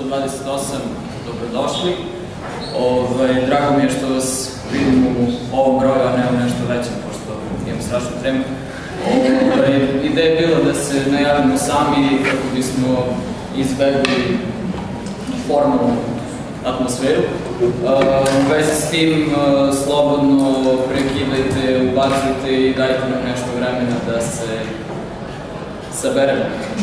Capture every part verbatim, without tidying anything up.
dvadeset osam, dobrodošli. Drago mi je što vas vidim u ovom broju, a ne u nešto većem, pošto imam strašnu tremu. Ideja je bila da se najavimo sami kako bismo izbegli formalnu atmosferu. U vezi s tim slobodno prekidajte, ubacujte i dajte nam nešto vremena da se saberemo.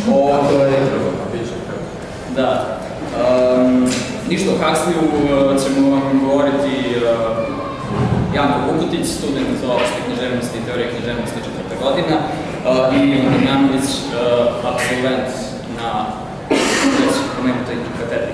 Da. Ništa o Huxleyu ćemo vam govoriti Janko Vukutić, student opšte književnosti i teorije književnosti četvrta godina i Ivan Damjanović, absolvent na već pomenutoj katedri.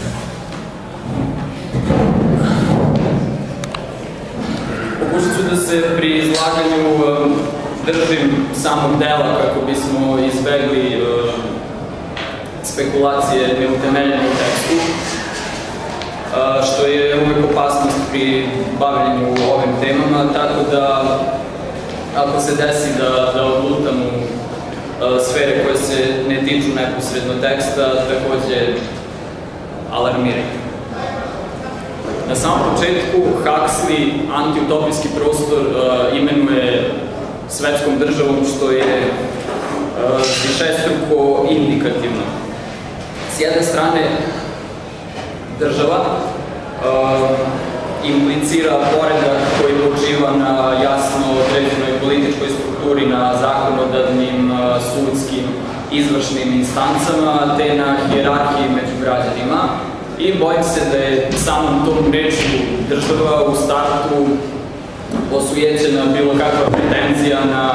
Pokušat ću da se pri izlaganju držim samog dela kako bismo izbegli spekulacije neutemeljene u tekstu, što je uvek opasnost pri bavljenju ovim temama, tako da ako se desi da odlutam u sfere koje se ne tiču neposredno teksta, takođe alarmirajte. Na samom početku Huxley antiutopijski prostor imenuje svetskom državom, što je višestruko indikativno. S jedne strane, država implicira poredak koji počiva na jasno određenoj političkoj strukturi, na zakonodavnim, sudskim, izvršnim instancama, te na hijerarhiji među građanima. I bojim se da je samom tom rečju država u startu osujećena bilo kakva pretenzija na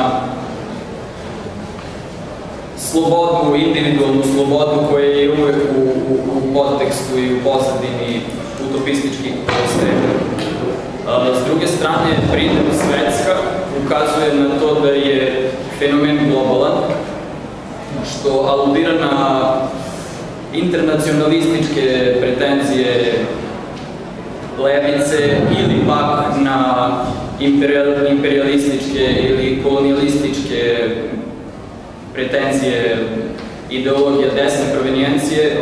slobodu, individualnu slobodu koja je uvek u podtekstu i u pozadini utopističkih stremljenja. S druge strane, prijem svetska ukazuje na to da je fenomen globalan, što aludira na internacionalističke pretenzije levice ili pak na imperialističke ili kolonijalističke pretenzije ideologija desne provenijencije,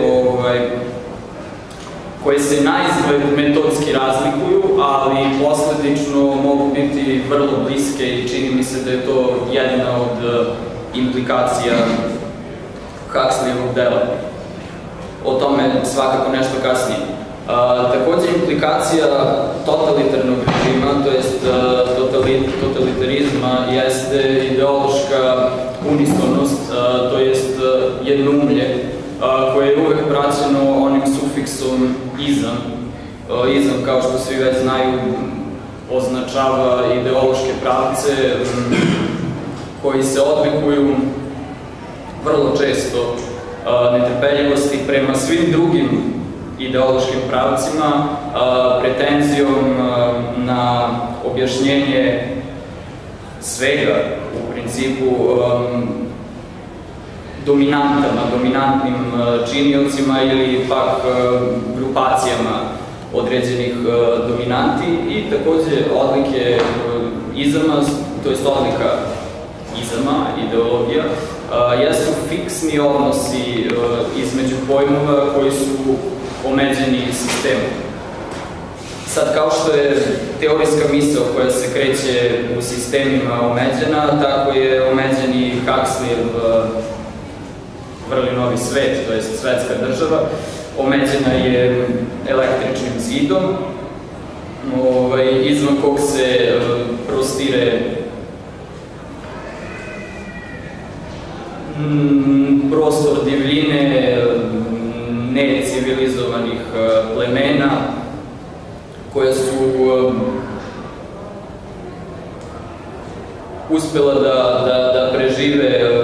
koje se naizgled metodski razlikuju, ali posledično mogu biti vrlo bliske i čini mi se da je to jedna od implikacija Huxleyevog dela. O tome svakako nešto kasnije. Takođe, implikacija totalitarnog režima, to jest totalitarizma, jeste ideološka unisonost, to jest jednoumlje, koje je uvek praćeno onim sufiksom izam. Izam, kao što svi već znaju, označava ideološke pravce koji se odlikuju vrlo često netrpeljivosti prema svim drugim ideološkim pravcima, pretenzijom na objašnjenje svega, u principu dominantama, dominantnim činiocima ili pak grupacijama određenih dominanti i takođe odlike izama, to jest odlika izama, ideologija, jesu fiksni odnosi između pojmova koji su omeđeni sistemom. Sad, kao što je teorijska misao koja se kreće u sistemima omeđena, tako je omeđen i Huxleyev vrli novi svet, to je svetska država. Omeđena je električnim zidom, izvan kog se prostire prostor divljine necivilizovanih plemena koja su uspela da prežive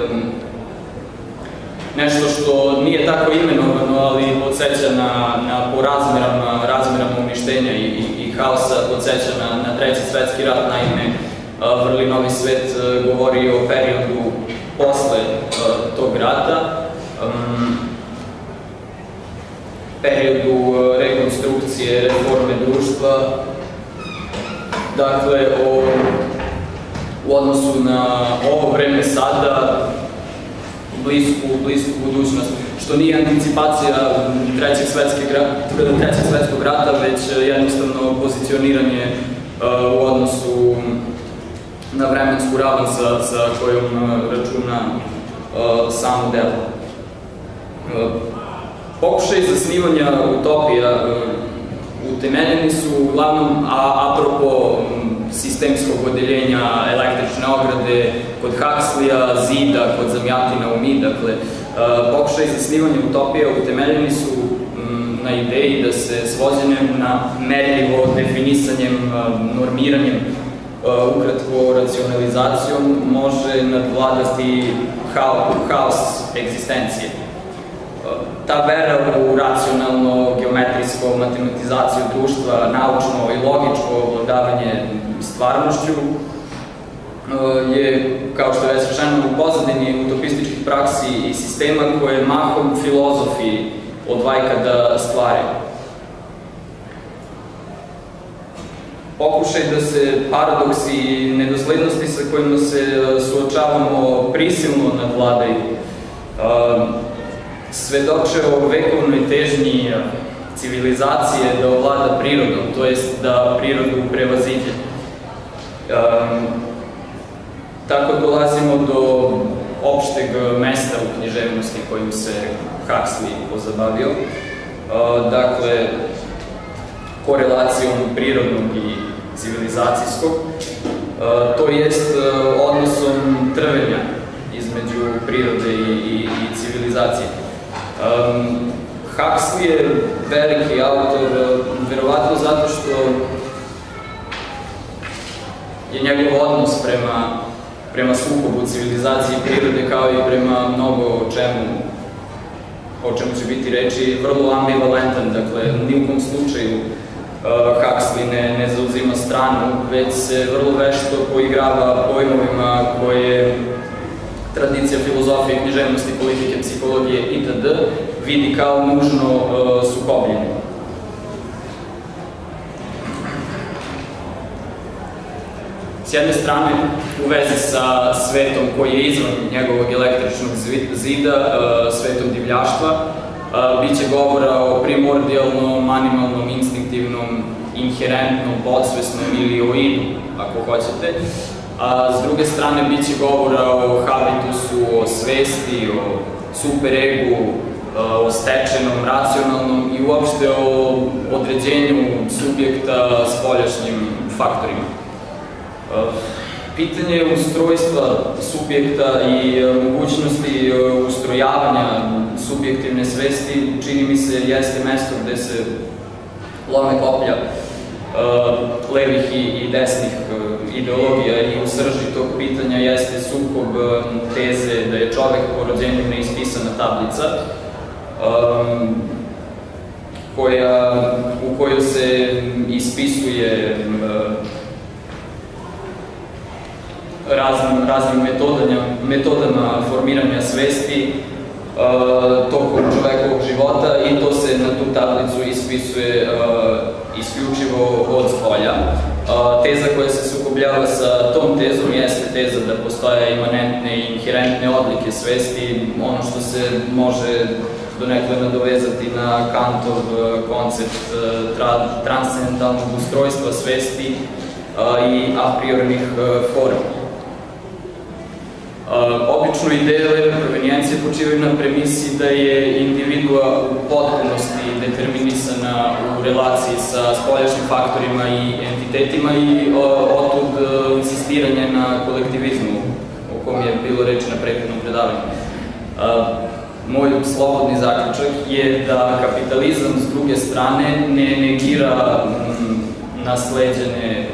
nešto što nije tako imenovano, ali podsjeća na po razmerama uništenja i haosa, podsjeća na Treći svetski rat. Naime, vrli novi svet govori o periodu posle tog rata, periodu rekonstrukcije, reforme društva, dakle, u odnosu na ovo vreme sada blisku, blisku budućnost, što nije anticipacija trećeg svetskog rata, već jednostavno pozicioniranje u odnosu na vremensku ravan sa kojom računa samo delo. Pokušaj zasnivanja utopija utemeljeni su uglavnom apropo sistemskog odeljenja električne ograde kod Huxleya, zida kod Zamjatina u Mi. Dakle, pokušaj zasnivanja utopija utemeljeni su na ideji da se svođenjem na merljivo definisanjem, normiranjem, ukratko racionalizacijom može nadvladati haos egzistencije. Ta vera u racionalno, geometrijsko, matematizaciju društva, naučno i logičko ovladavanje stvarnošću je, kao što je već rečeno, u pozadini utopističkih praksi i sistema koje mahom filozofi od vajkada stvaraju. Pokušaj da se paradoksi i nedoslednosti sa kojima se suočavamo prisilno nadvladaju svedoče o vekovnoj težnji civilizacije da ovlada prirodom, to jest da prirodu prevaziđe. Tako dolazimo do opšteg mesta u književnosti kojim se Huxley pozabavio. Dakle, korelacijom prirodnog i civilizacijskog, to jest odnosom trvenja između prirode i civilizacije. Huxley je veliki autor, verovatno zato što je njegov odnos prema sukobu civilizacije i prirode, kao i prema mnogo o čemu o čemu će biti reči, vrlo ambivalentan. Dakle, ni u kom slučaju Huxley ne zauzima stranu, već se vrlo vešto poigrava pojmovima koje tradicija filozofije, književnosti, politike, psihologije itd. vidi kao nužno sukobljene. S jedne strane, u vezi sa svetom koji je izvan njegovog električnog zida, svetom divljaštva, biće govora o primordijalnom, animalnom, instinktivnom, inherentnom, podsvesnom ili o idu, ako hoćete. A s druge strane, biće govora o habitusu, o svesti, o superegu, o stečenom, racionalnom i uopšte o određenju subjekta spoljašnjim faktorima. Pitanje ustrojstva subjekta i mogućnosti ustrojavanja subjektivne svesti, čini mi se, jeste mesto gde se lome koplja levih i desnih ideologija i u srži tog pitanja jeste sukob teze da je čovek po rođenju neispisana tablica, u kojoj se ispisuje raznim metodama formiranja svesti tokom čovekovog života i to se na tu tablicu ispisuje isključivo od spolja. Teza koja se sukobljava sa tom tezom jeste teza da postoje imanentne i inherentne odlike svesti, ono što se može donekle nadovezati na Kantov koncept transcendentalnog ustrojstva svesti i a priornih forma. Obično ideje leve provenijencije počivaju na premisi da je individua u potpunosti determinisana u relaciji sa spoljašnjim faktorima i entitetima i otud insistiranje na kolektivizmu, o kom je bilo reči na prethodnom predavanju. Moj slobodni zaključak je da kapitalizam s druge strane ne negira nasleđene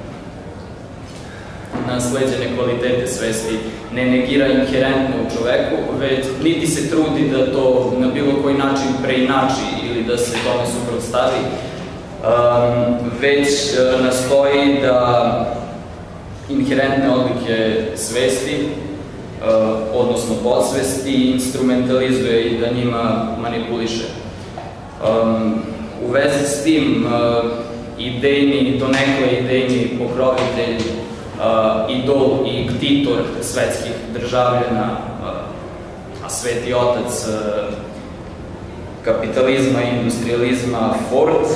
nasleđene kvalitete svesti, ne negira inherentno u čoveku, već niti se trudi da to na bilo koji način preinači ili da se tome suprotstavi, već nastoji da inherentne odlike svesti, odnosno podsvesti, instrumentalizuje i da njima manipuliše. U vezi s tim, idejni, donekle idejni pokrovitelj, idol i ktitor svetskih državljena, a sveti otac kapitalizma i industrializma Ford,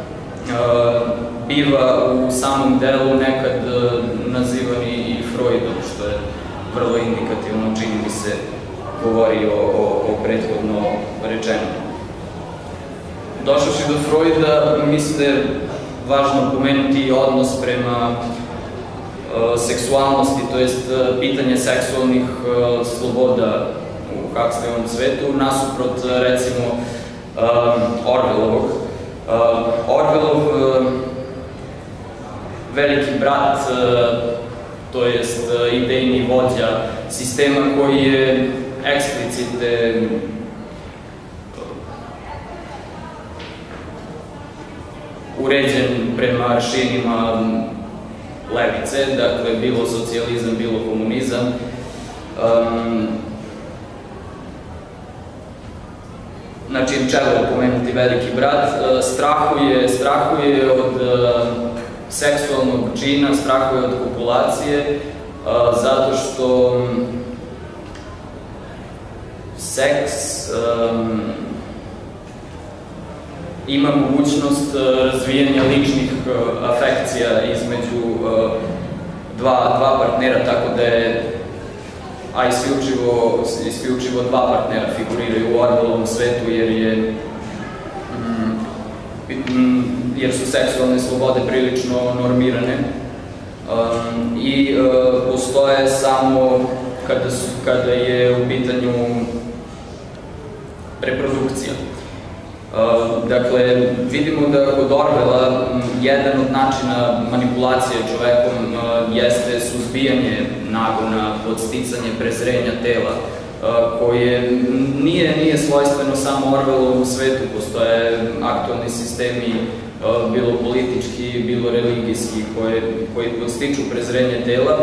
biva u samom delu nekad nazivani i Freudom, što je vrlo indikativno, čini mi se, govori o prethodno rečenom. Došavši do Freuda, mislim da je važno pomenuti odnos prema seksualnosti, to jest pitanje seksualnih sloboda u Huxleyovom svetu, nasuprot, recimo, Orwellovog. Orwellov veliki brat, to jest idejni vođa sistema koji je eksplicite uređen prema aršinima levice, dakle, bilo socijalizam, bilo komunizam. Na čijem čelu je pomenuti veliki brat, strahuje od seksualnog čina, strahuje od kopulacije, zato što seks ima mogućnost razvijanja ličnih afekcija između dva partnera, tako da je, a isključivo dva partnera figuriraju u Orwellovom svetu, jer su seksualne slobode prilično normirane i postoje samo kada je u pitanju reprodukcija. Dakle, vidimo da kod Orwella jedan od načina manipulacije čovekom jeste suzbijanje nagona, podsticanje prezrenja tela, koje nije svojstveno samo Orwellovom svetu. Postoje aktualni sistemi, bilo politički, bilo religijski, koji podstiču prezrenje tela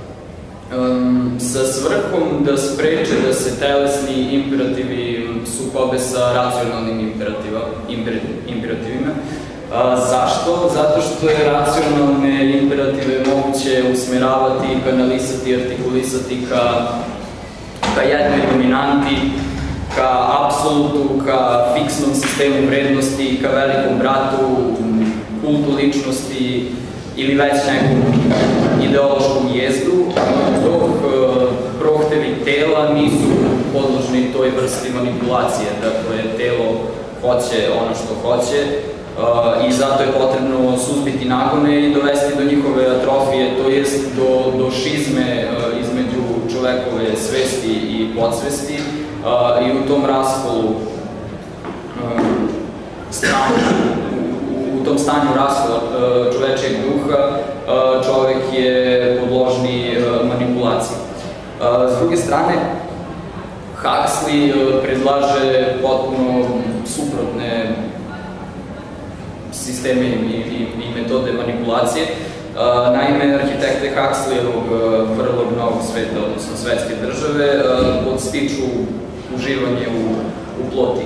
sa svrhom da spreče da se telesni imperativi sukobe sa racionalnim imperativima. Zašto? Zato što je racionalne imperative moguće usmeravati, kanalisati, artikulisati ka jednoj dominanti, ka apsolutu, ka fiksnom sistemu vrednosti, ka velikom bratu, kultu ličnosti ili već nekom ideološkom jezgru, dok prohtevi tela nisu podložni toj vrsti manipulacije. Dakle, telo hoće ono što hoće i zato je potrebno suzbiti nagone i dovesti do njihove atrofije, to jest do šizme između čovekove svesti i podsvesti, i u tom raskolu u tom stanju raskola čovečijeg duha čovek je podložni manipulaciji. S druge strane, Huxley predlaže potpuno suprotne sisteme i metode manipulacije. Naime, arhitekte Huxleyevog vrlog novog sveta, odnosno svetske države, podstiču uživanje u ploti.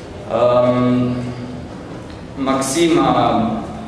Maksima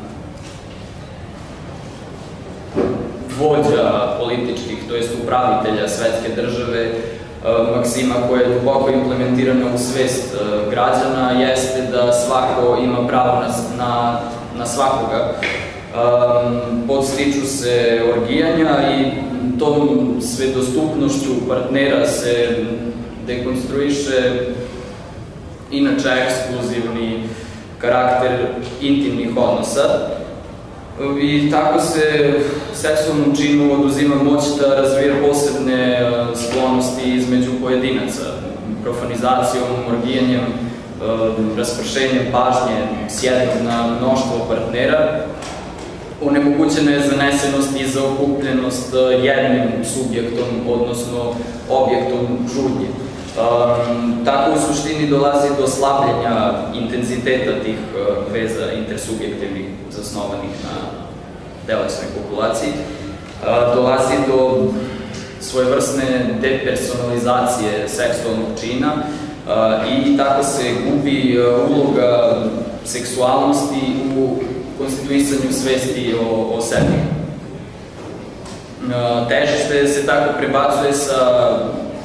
vođa političkih, to jest upravitelja svetske države, maksima koja je duboko implementirana u svest građana, jeste da svako ima pravo na svakoga. Podstiču se orgijanja i tom svedostupnošću partnera se dekonstruiše inače ekskluzivni karakter intimnih odnosa i tako se seksualnom činu oduzima moć da razvija posebne sklonosti između pojedinaca. Profanizacijom, orgijanjem, raspršenjem pažnje s jednog na mnoštvo partnera onemogućena je zanesenost i zaokupljenost jednim subjektom, odnosno objektom žudnje. Tako u suštini dolazi do slabljenja intenziteta tih veza intersubjektivnih zasnovanih na telesnoj populaciji. Dolazi do svojevrsne depersonalizacije seksualnog čina i tako se gubi uloga seksualnosti u konstituisanju svesti o sebi. Težište se tako prebacuje sa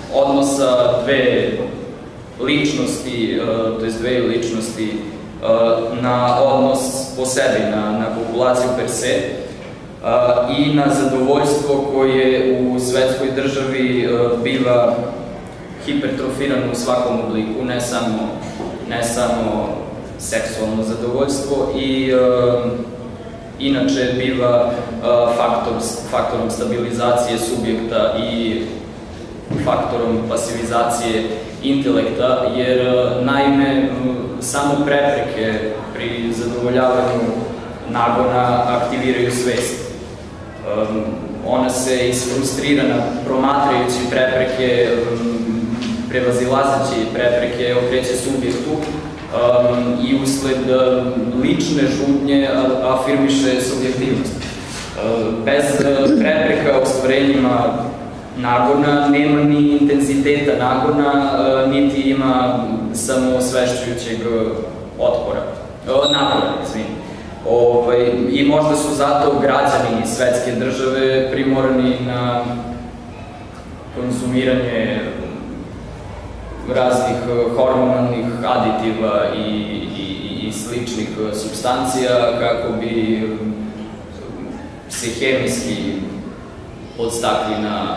odnosa dve ličnosti, to je dve ličnosti na odnos po sebi, na populaciju per se i na zadovoljstvo koje u svetskoj državi biva hipertrofirano u svakom obliku, ne samo seksualno zadovoljstvo i inače biva faktorom stabilizacije subjekta i faktorom pasivizacije intelekta, jer naime samo prepreke pri zadovoljavanju nagona aktiviraju svest. Ona se isfrustrirana promatrajući prepreke, prevazilazeći prepreke, okreće subjektu i usled lične žudnje afirmiše subjektivnost. Bez prepreka ostvarenjima nagona nema ni intenziteta nagona, niti ima samoosvešćujućeg otpora, napora, izvini. I možda su zato građani svetske države primorani na konzumiranje raznih hormonalnih aditiva i sličnih supstancija kako bi se hemijski podstakli na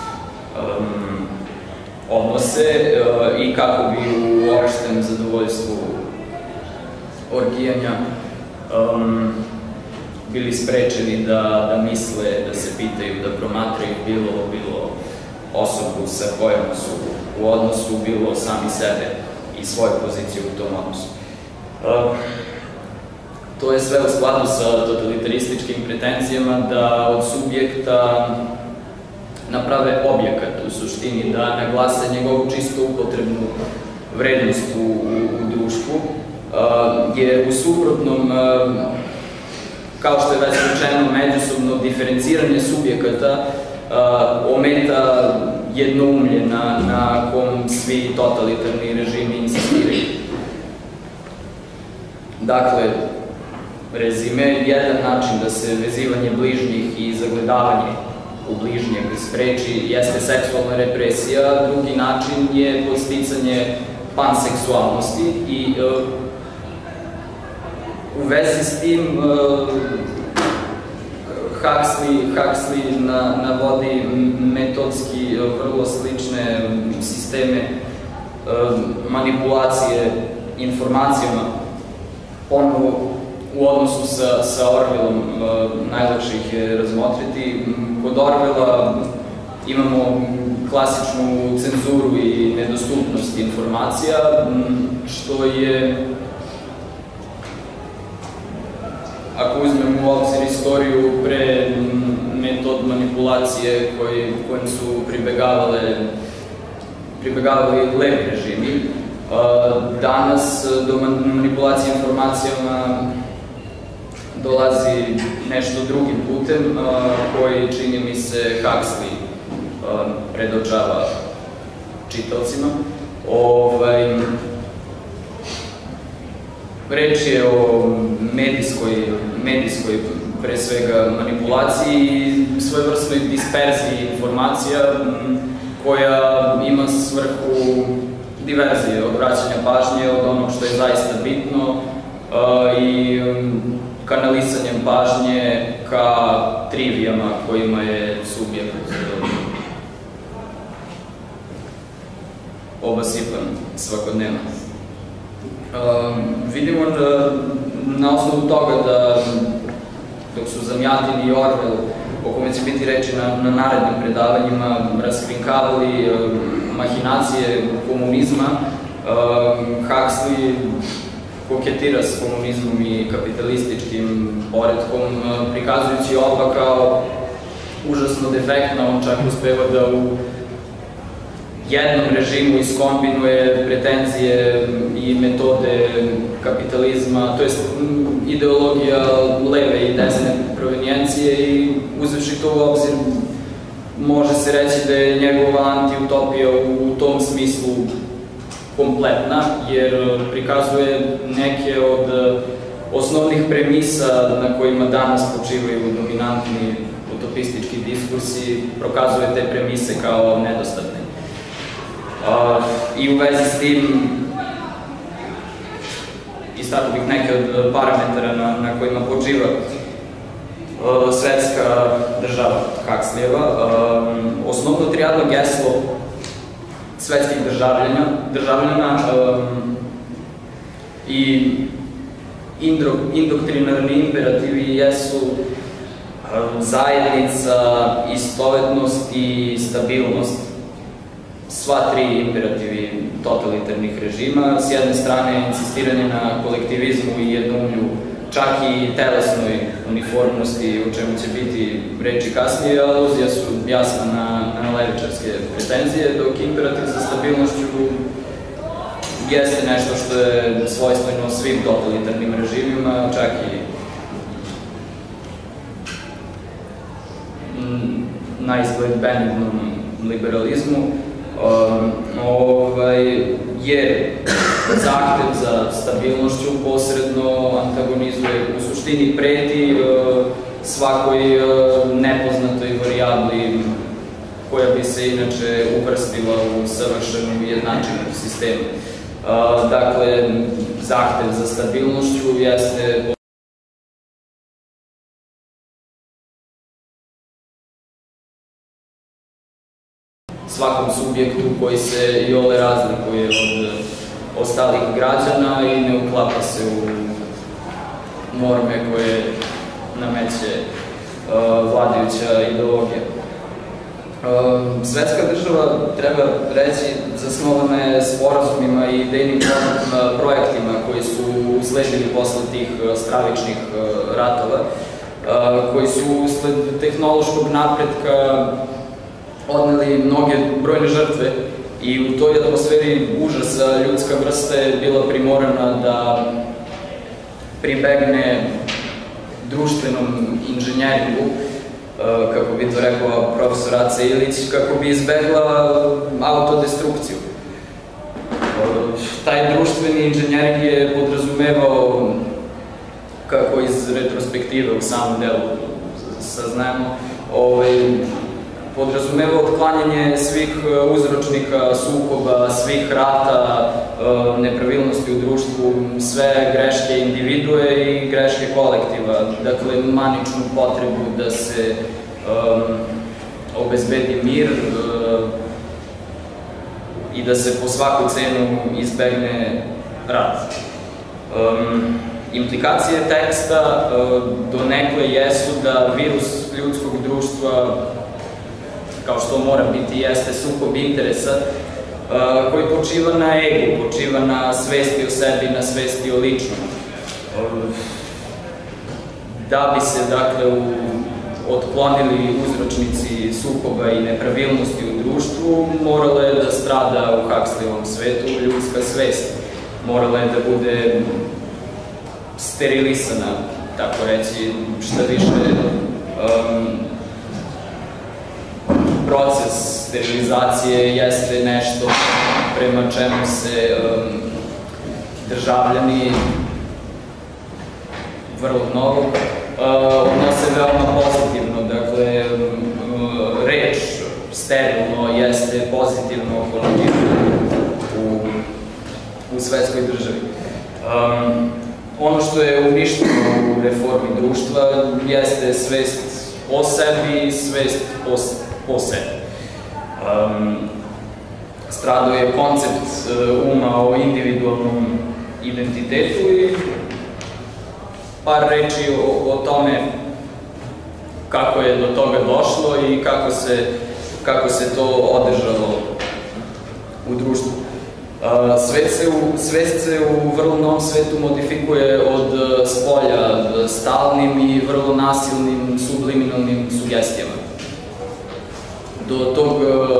odnose i kako bi u opštem zadovoljstvu orgijanja bili sprečeni da misle, da se pitaju, da promatraju bilo osobu sa kojom su u odnosu, bilo sami sebe i svoju poziciju u tom odnosu. To je sve u skladu sa totalitarističkim pretenzijama da od subjekta naprave objekat u suštini, da naglase njegovu čisto upotrebnu vrednost u društvu, jer u suprotnom, kao što je već rečeno, međusobno diferenciranje subjekata ometa jednoumlje na kom svi totalitarni režimi insistiraju. Dakle, rezime, jedan način da se vezivanje bližnjih i zagledavanje u bližnjeg spreči jeste seksualna represija, drugi način je podsticanje panseksualnosti i u vezi s tim Huxley navodi metodski vrlo slične sisteme manipulacije informacijama. Ponovo u odnosu sa Orwellom najlakše ih je razmotriti. Kod Orwella imamo klasičnu cenzuru i nedostupnost informacija, što je, ako uzmemo u obzir istoriju, pre metod manipulacije kojim su pribegavali levi režimi. Danas do manipulacije informacijama dolazi nešto drugim putem, koji, čini mi se, Huxley predočava čitaocima. Reč je o medijskoj, pre svega, manipulaciji i svojevrsnoj disperziji informacija koja ima svrhu diverzije, odvraćanja pažnje od onog što je zaista bitno i kanalisanjem pažnje ka trivijama kojima je subjekt obasipan svakodnevno. Vidimo na osnovu toga da, dok su Zamjatin i Orwell, o kome će biti reči na narednim predavanjima, raskrinkavali mahinacije komunizma, Huxley koketira s komunizmom i kapitalističkim poretkom, prikazujući oba kao užasno defektna. On čak uspeva da u jednom režimu iskombinuje pretenzije i metode kapitalizma, to jest ideologija leve i desne provenijencije, i uzevši to u obzir može se reći da je njegova antiutopija u tom smislu kompletna, jer prikazuje neke od osnovnih premisa na kojima danas počivaju dominantni utopistički diskursi, prokazuje te premise kao nedostatne. I u vezi s tim istakao bih neke od parametara na kojima počiva svetska država Huxleyeva. Osnovno triadno geslo svetskih državljana i indoktrinarni imperativi jesu zajednica, istovetnost i stabilnost. Sva tri imperativi totalitarnih režima, s jedne strane insistiranje na kolektivizmu i jednoumlju, čak i telesnoj uniformnosti, o čemu će biti reči kasnije, aluzija su jasna na levičarske pretenzije, dok imperativ za stabilnošću jeste nešto što je svojstveno svim totalitarnim režimima, čak i na izgled benignom liberalizmu, jer zahtev za stabilnošću posredno antagonizuje, u suštini preti svakoj nepoznatoj varijabli koja bi se inače uvrstila u savršenu jednačinu sistemu. Dakle, zahtev za stabilnošću jeste svakom subjektu koji se iole razlikuje od ostalih građana i ne uklapa se u norme koje nameće vladajuća ideologija. Svetska država, treba reći, zasnovana je sporazumima i idejnim projektima koji su usledili posle tih stravičnih ratova, koji su usled tehnološkog napretka odneli mnoge brojne žrtve i u toj atmosferi užasa ljudska vrsta je bila primorana da pribegne društvenom inženjeringu, kako bi to rekao profesor Aca Ilić, kako bi izbegla autodestrukciju. Taj društveni inženjering je podrazumevao, kako iz retrospektive u samom delu saznajemo, podrazumeva otklanjanje svih uzročnika sukoba, svih rata, nepravilnosti u društvu, sve greške individue i greške kolektiva. Dakle, maničnu potrebu da se obezbedi mir i da se po svaku cenu izbegne rat. Implikacije teksta donekle jesu da virus ljudskog društva, kao što mora biti, jeste sukob interesa koji počiva na egu, počiva na svesti o sebi, na svesti o ličnom. Da bi se, dakle, otklonili uzročnici sukoba i nepravilnosti u društvu, morala je da strada u Huxleyovom svetu ljudska svest. Morala je da bude sterilisana, tako reći, šta više. Proces sterilizacije jeste nešto prema čemu se državljani vrlo mnogo odnose veoma pozitivno. Dakle, reč sterilno jeste pozitivno konotirana u svetskoj državi. Ono što je uništeno u reformi društva jeste svest o sebi i svest po sebi. Stradao je koncept uma o individualnom identitetu i par reči o tome kako je do toga došlo i kako se to održalo u društvu. Svest se u vrlo novom svetu modifikuje od spolja stalnim i vrlo nasilnim subliminalnim sugestijama. Do tog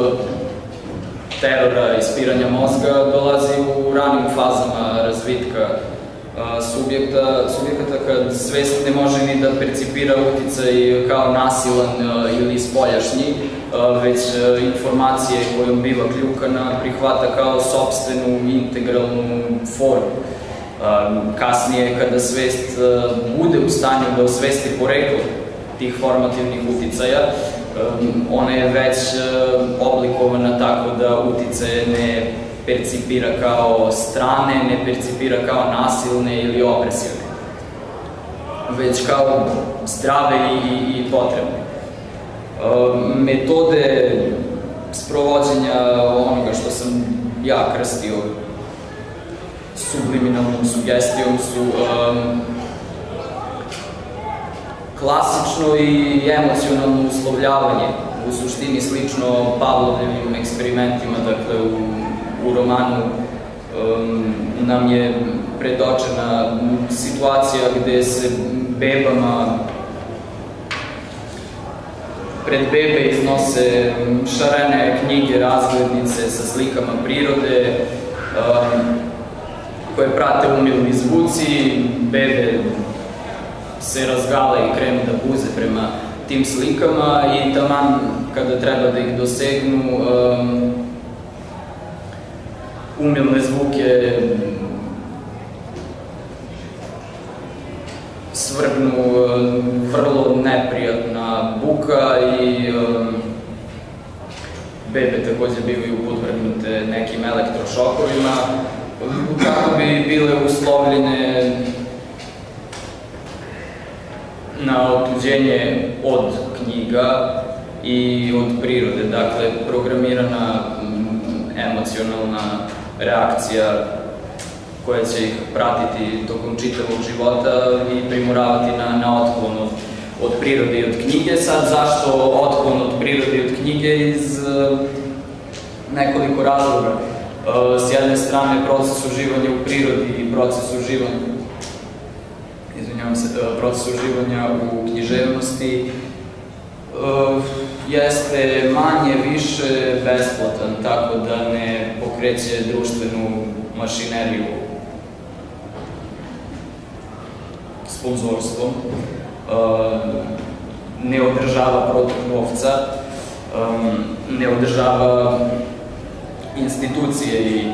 terora ispiranja mozga dolazi u ranim fazama razvitka subjekata, kad svest ne može ni da percipira uticaj kao nasilan ili spoljašnji, već informacije kojom biva kljukana prihvata kao sopstvenu integralnu formu. Kasnije, kada svest bude u stanju da osvesti poreklo tih formativnih uticaja, Ona je već oblikovana tako da uticaje ne percipira kao strane, ne percipira kao nasilne ili opresivne, već kao zdrave i potrebne. Metode sprovođenja onoga što sam ja krstio subliminalnom sugestijom su klasično i emocionalno uslovljavanje, u suštini slično Pavlovljevim eksperimentima. Dakle, u romanu nam je predočena situacija gde se bebama pred bebe iznose šarene knjige, razglednice sa slikama prirode koje prate umilni zvuci. Bebe se razgale i krenu da buze prema tim slikama i taman kada treba da ih dosegnu, umilne zvuke svrgnu vrlo neprijatna buka i bebe takođe bivaju podvrgnute nekim elektrošokovima kako bi bile uslovljene na otuđenje od knjiga i od prirode. Dakle, programirana emocionalna reakcija koja će ih pratiti tokom čitavog života i primoravati na otklon od prirode i od knjige. Sad, zašto otklon od prirode i od knjige? Iz nekoliko razloga. S jedne strane, proces uživanja u prirodi i proces uživanja izvinjavam se, proces uživanja u književnosti jeste manje više besplatan, tako da ne pokreće društvenu mašineriju sponzorstvom, ne održava protok novca, ne održava institucije i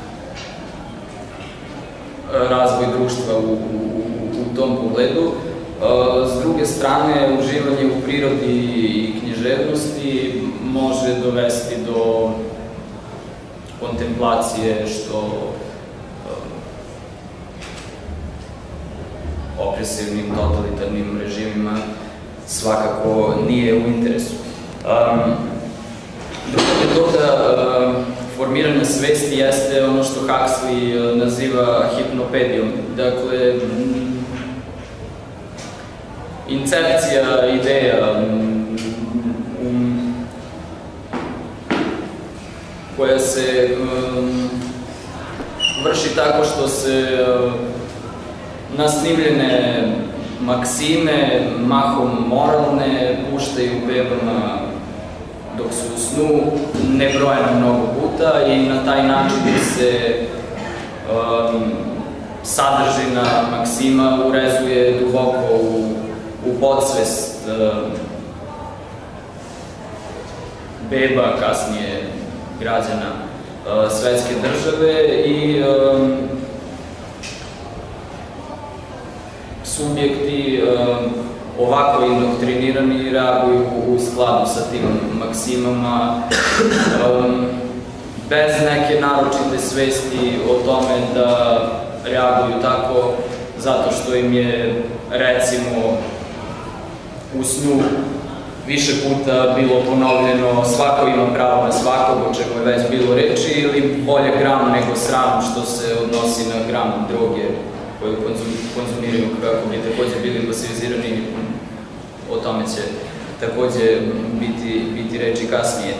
razvoj društva u tom pogledu. S druge strane, uživanje u prirodi i književnosti može dovesti do kontemplacije, što opresivnim, totalitarnim režimima svakako nije u interesu. Druga metoda formiranja svesti jeste ono što Huxley naziva hipnopedijom. Dakle, incepcija ideja koja se vrši tako što se nasnimljene maksime, mahom moralne, puštaju bebama dok su u snu nebrojeno mnogo puta i na taj način se sadržina maksima urezuje duboko u podsvest beba, kasnije građana svetske države, i subjekti ovako indoktrinirani reaguju u skladu sa tim maksimama, bez neke naročite svesti o tome da reaguju tako zato što im je, recimo, u snu više puta bilo ponovljeno svako ima pravo na svakog, o čemu je već bilo reči, ili bolje gram nego sram, što se odnosi na gram droge koju konzumiraju kako bi takođe bili pasivizirani. O tome će takođe biti reči kasnije.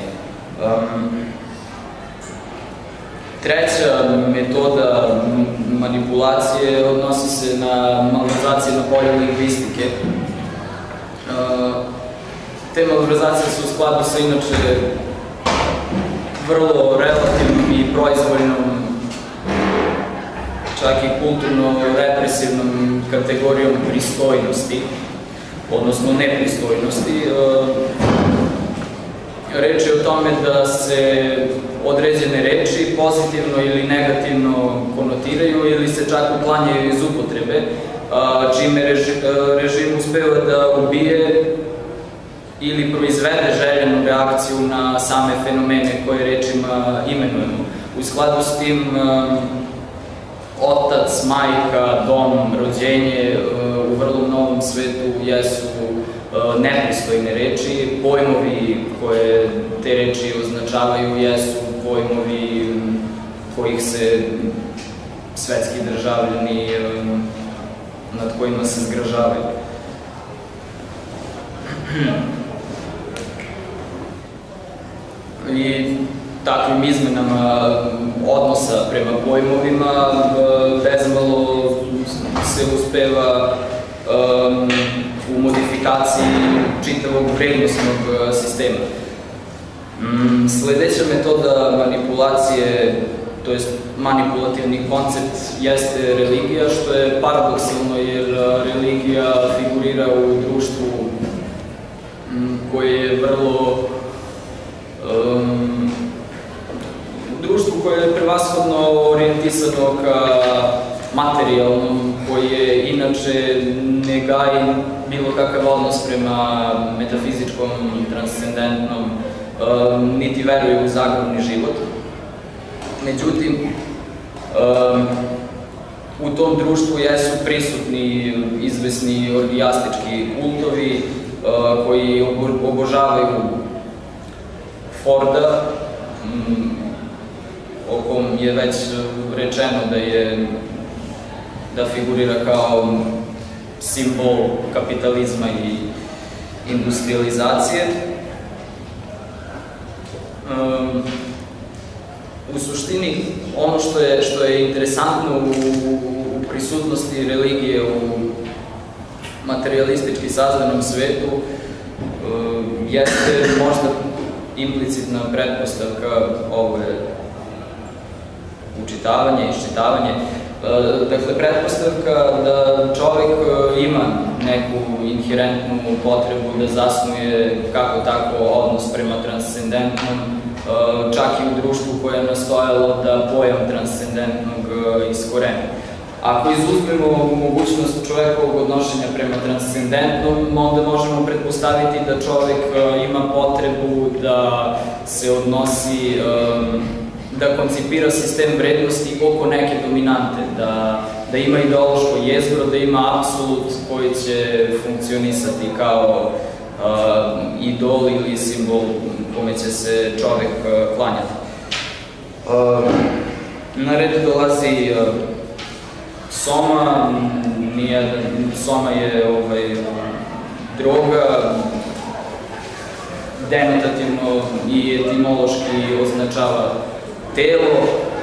Treća metoda manipulacije odnosi se na malverzacije na polju lingvistike. Te malverzacije su u skladu sa inače vrlo relativnom i proizvoljnom, čak i kulturno-represivnom kategorijom pristojnosti, odnosno nepristojnosti. Reč je o tome da se određene reči pozitivno ili negativno konotiraju ili se čak uklanjaju iz upotrebe, čime režim uspeva da ubije ili proizvede željenu reakciju na same fenomene koje rečima imenujemo. U skladu s tim, otac, majka, dom, rođenje u vrlo mnogom svetu jesu nepristojne reči. Pojmovi koje te reči označavaju jesu pojmovi kojih se svetski državljani, nad kojima se zgražavaju. I takvim izmenama odnosa prema pojmovima bezmalo se uspeva u modifikaciji čitavog vrednostnog sistema. Sledeća metoda manipulacije, to jest manipulativni koncept, jeste religija, što je paradoksalno jer religija figurira u društvu koje je vrlo društvu koje je prevashodno orijentisano ka materijalnom, koje inače ne gaji bilo kakav odnos prema metafizičkom, transcendentnom, niti veruje u zagrobni život. Međutim, u tom društvu jesu prisutni izvesni orgijastički kultovi koji obožavaju Forda, o kom je već rečeno da je da figurira kao simbol kapitalizma i industrializacije. U suštini, ono što je, što je interesantno u, u prisutnosti religije u materialistički sazdanom svetu jeste možda implicitna pretpostavka ovo je učitavanje, iščitavanje. Dakle, pretpostavka da čovek ima neku inherentnu potrebu da zasnuje kako tako odnos prema transcendentnom, čak i u društvu koje je nastojalo da pojam transcendentnog iskoreni. Ako izuzmemo mogućnost čovekovog odnošenja prema transcendentnom, onda možemo pretpostaviti da čovek ima potrebu da se odnosi, da koncipira sistem vrednosti oko neke dominante, da ima ideološko jezgro, da ima apsolut koji će funkcionisati kao idol ili simbol kome će se čovek klanjati. Na red dolazi soma. Soma je droga, denotativno i etimološki označava telo,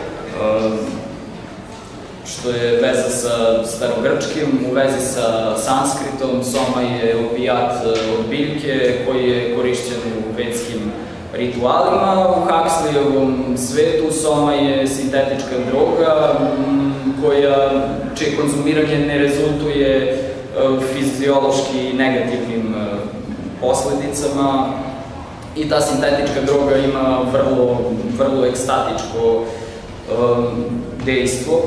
što je veza sa starogrčkim, u vezi sa sanskritom. Soma je opijat od biljke koji je korišćen u vedskim ritualima. U Huxleyovom svetu soma je sintetička droga čije konzumiranje ne rezultuje fiziološki negativnim posledicama i ta sintetička droga ima vrlo ekstatičko dejstvo.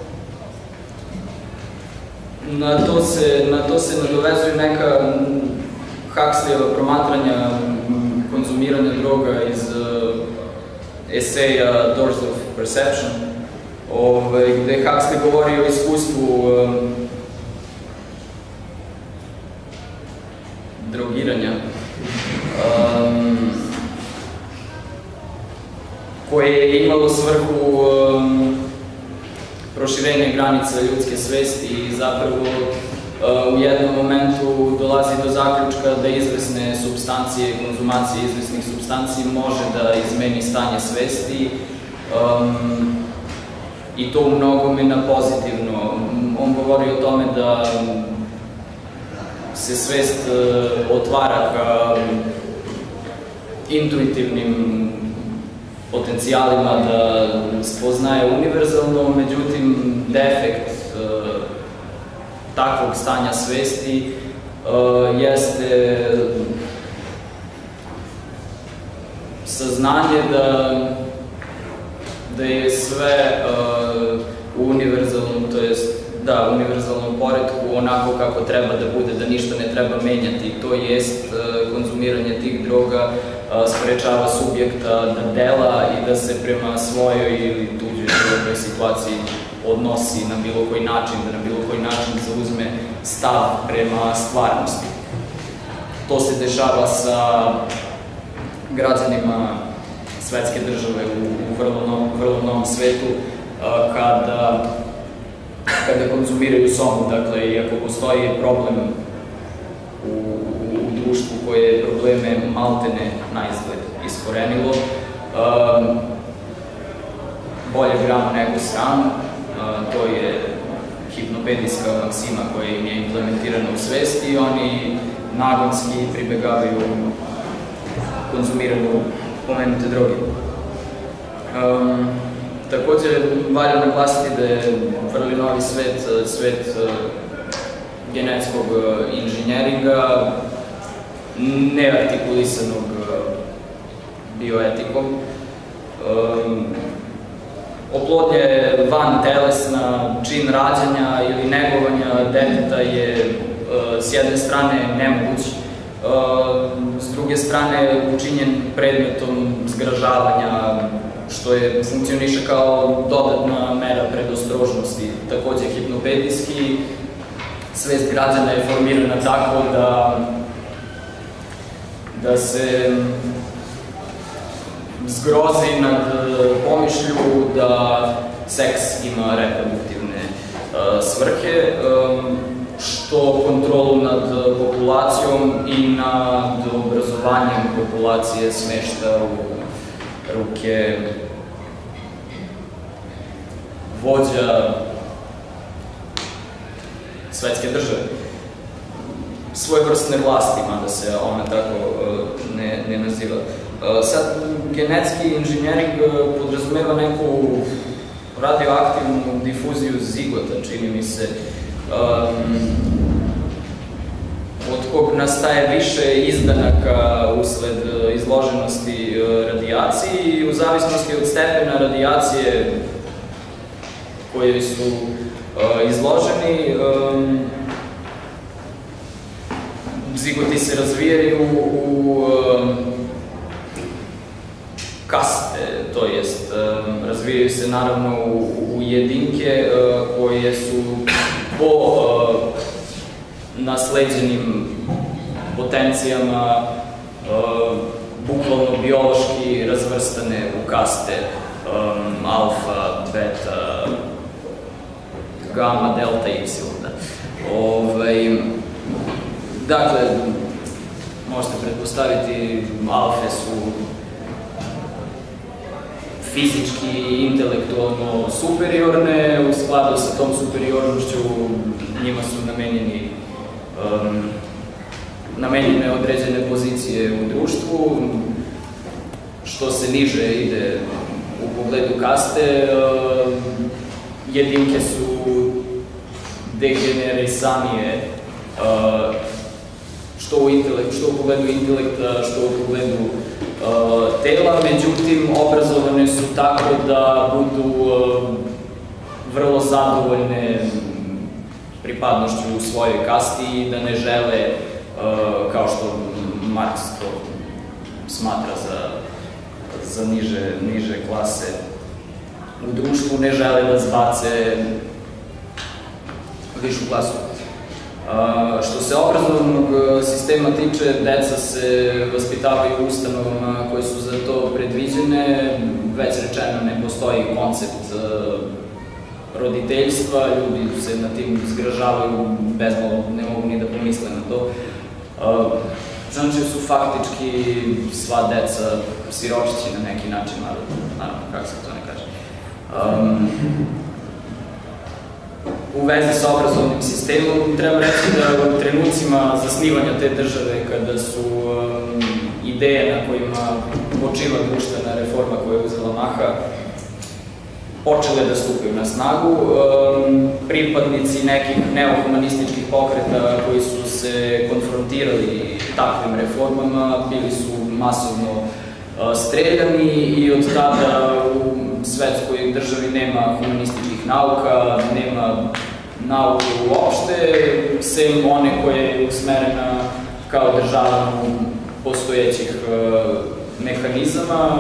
Na to se nadovezuju neka Huxleyova promatranja konzumiranja droga iz eseja Doors of Perception, gde Huxley govori o iskustvu drogiranja, koje je imalo svrhu proširenja granica ljudske svesti i zapravo u jednom momentu dolazi do zaključka da izvesne substancije, konzumacije izvesnih substanci može da izmeni stanje svesti i to u mnogome na pozitivno. On govori o tome da se svest otvara ka intuitivnim potencijalima da spoznaje univerzalno, međutim, defekt takvog stanja svesti jeste saznanje da je sve univerzalnom, to jest, da, univerzalnom poretku, onako kako treba da bude, da ništa ne treba menjati, to jest konzumiranje tih droga sprečava subjekta da dela i da se prema svojoj ili tuđoj drugoj situaciji odnosi na bilo koji način, da na bilo koji način zauzme stav prema stvarnosti. To se dešava sa građanima svetske države u vrlo novom svetu kada kada konzumiraju somu, dakle, i ako postoji problem u društvu koje je probleme maltene na izgled iskorenilo, bolje gramo nego sram, to je hipnopedijska maksima koja im je implementirana u svesti i oni nagonski pribegavaju konzumiranju pomenute droge. Takođe, valja naglasiti da je vrlo novi svet, svet genetskog inženjeringa, neartikulisanog bioetikom. Oplodnja je van telesna, čin rađanja ili negovanja deteta je s jedne strane nemoguć, s druge strane učinjen predmetom zgražavanja, što je funkcioniše kao dodatna mera predostrožnosti. Takođe, hipnopedijski svest građana je formirana tako da da se zgrozi nad pomišlju da seks ima reproduktivne svrhe, što kontrolu nad populacijom i nad obrazovanjem populacije smešta u ruke vođa svetske države. Svojevrsne vlasti, mada se ona tako ne naziva. Sad, genetski inženjering podrazumeva neku radioaktivnu difuziju zigota, čini mi se, od kog nastaje više izdanaka usled izloženosti radijaciji i u zavisnosti od stepena radijacije koje su izloženi, zigoti se razvijaju u kaste, to jest razvijaju se naravno u jedinke koje su po nasleđenim potencijama bukvalno biološki razvrstane u kaste alfa, beta, gamma, delta, y. Dakle, možete pretpostaviti, alfe su fizički i intelektualno superiorne, u skladu sa tom superiornošću njima su namenjeni namenjene određene pozicije u društvu. Što se niže ide u pogledu kaste, jedinke su degenerisanije, što u pogledu intelekta, što u pogledu tela, međutim, obrazovane su tako da budu vrlo zadovoljne pripadnošću u svojoj kasti i da ne žele, kao što Marks to smatra za niže klase u društvu, ne žele da zbace višu klasu. Što se obrazovnog sistema tiče, deca se vaspitavaju u ustanovama koje su za to predviđene. Već rečeno, ne postoji koncept roditeljstva, ljudi se na tim zgražavaju, bezmalo ne mogu ni da pomisle na to. Znači su faktički sva deca siročići na neki način, naravno, kako se to ne kaže. U vezi sa obrazovnim sistemom, treba reći da u trenucima zasnivanja te države, kada su ideje na kojima počiva društvena reforma koja je uzela maha, počele da stupaju na snagu, pripadnici nekih neohumanističkih pokreta koji su se konfrontirali takvim reformama bili su masovno streljani i od tada u svetskoj državi nema humanističkih nauka, nema nauke uopšte, sem one koja je usmerena kao održavanju postojećih mehanizama,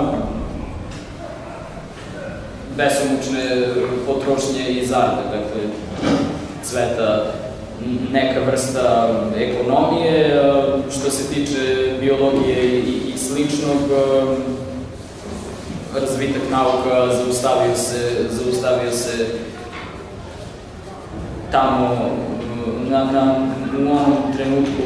besomučne potrošnje i zarade, dakle, cveta neka vrsta ekonomije. Što se tiče biologije i sličnog, razvitak nauka zaustavio se, zaustavio se tamo u onom trenutku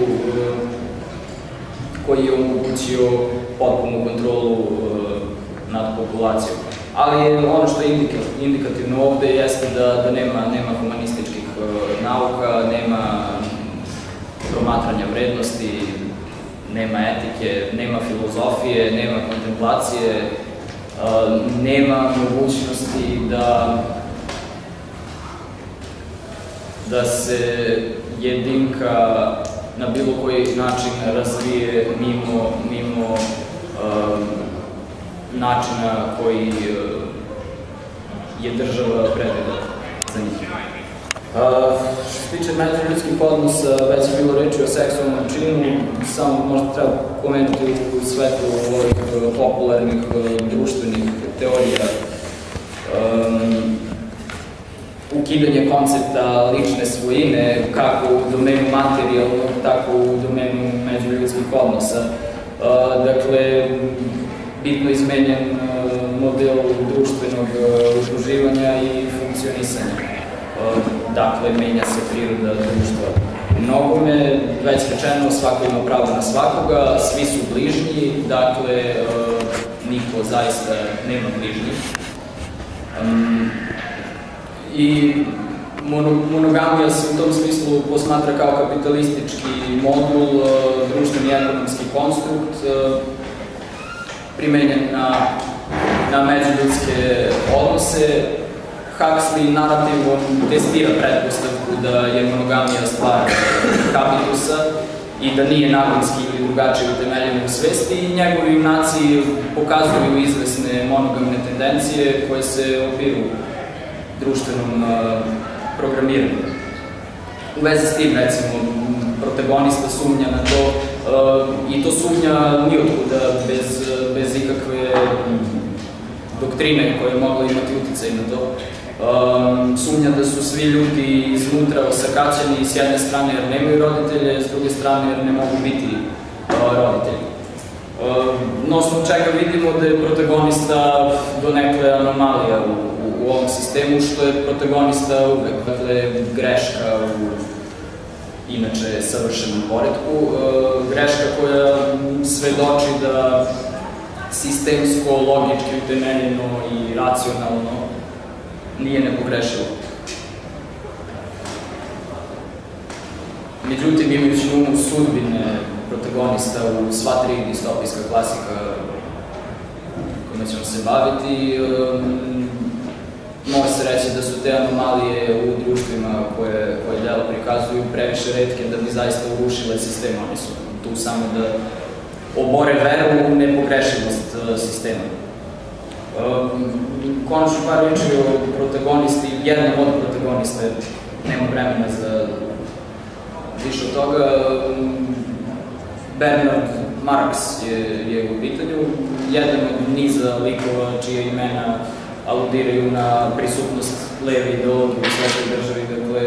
koji je omogućio potpunu kontrolu nad populacijom. Ali ono što je indikativno ovde jeste da nema humanističkih nauka, nema promatranja vrednosti, nema etike, nema filozofije, nema kontemplacije, nema mogućnosti da se jedinka na bilo koji način razvije mimo načina koji je država predvidela za njih. Što se tiče međuljudskih odnosa, već je bilo reči o seksualnom činu, samo možda treba pomenuti u svetlu ovih popularnih društvenih teorija. Ukidanje koncepta lične svojine, kako u domenu materijalnog, tako u domenu međuljudskih odnosa. Dakle, bitno izmenjen model društvenog udruživanja i funkcionisanja. Dakle, menja se priroda društva. U mnogome, već rečeno, svako ima pravo na svakoga, svi su bližnji, dakle, niko zaista nema bližnjih. I monogamija se u tom smislu posmatra kao kapitalistički modul, društveni ekonomski konstrukt, primenjen na međuljudske odnose. Huxley narativom testira pretpostavku da je monogamija stvar habitusa i da nije nagonski ili drugačije utemeljena u svesti, i njegovi junaci pokazuju izvesne monogamne tendencije koje se opiru društvenom programiranju. U vezi s tim, recimo, protagonista sumnja na to, i to sumnja nijotkuda, bez ikakve doktrine koje je mogla imati uticaj na to. Sumnja da su svi ljudi iznutra osakaćeni, s jedne strane jer nemaju roditelje, s druge strane jer ne mogu biti roditelji. Na osnovu čega vidimo da je protagonista donekle anomalija u ovom sistemu, što je protagonista uvek, dakle, greška u inače savršenom poretku, greška koja svedoči da sistemsko, logički utemeljeno i racionalno nije nepogrešivo. Međutim, imajući na umu sudbine protagonista u sva tri distopijska klasika kojima ćemo se baviti, može se reći da su te anomalije u društvima koje delo prikazuju previše retke da bi zaista urušile sistem. Oni su tu samo da obore veru u nepogrešivost sistema. Konačno par reči o protagonisti, jednom od protagonista, nema vremena za više od toga. Bernard Marx je u pitanju, jedan od niza likova čije imena aludiraju na prisutnost leve ideologije u svetskoj državi, dakle,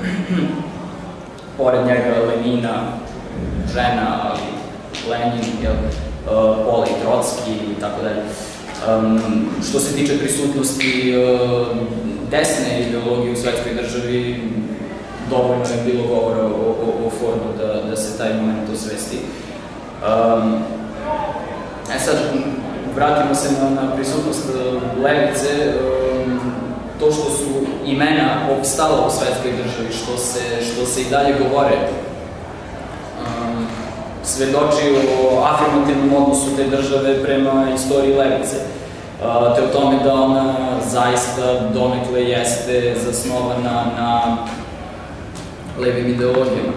pored njega Lenina, žena, ali Lenin, Pola i Trotski i tako dalje. Što se tiče prisutnosti desne ideologije u svetskoj državi, dovoljno je bilo govora o Fordu da se taj moment osvesti. E sad, vratimo se na prisutnost levice. To što su imena opstala u svetskoj državi, što se i dalje govore, svedoči o afirmativnom odnosu te države prema istoriji levice, te o tome da ona zaista donekle jeste zasnovana na levim ideologijama.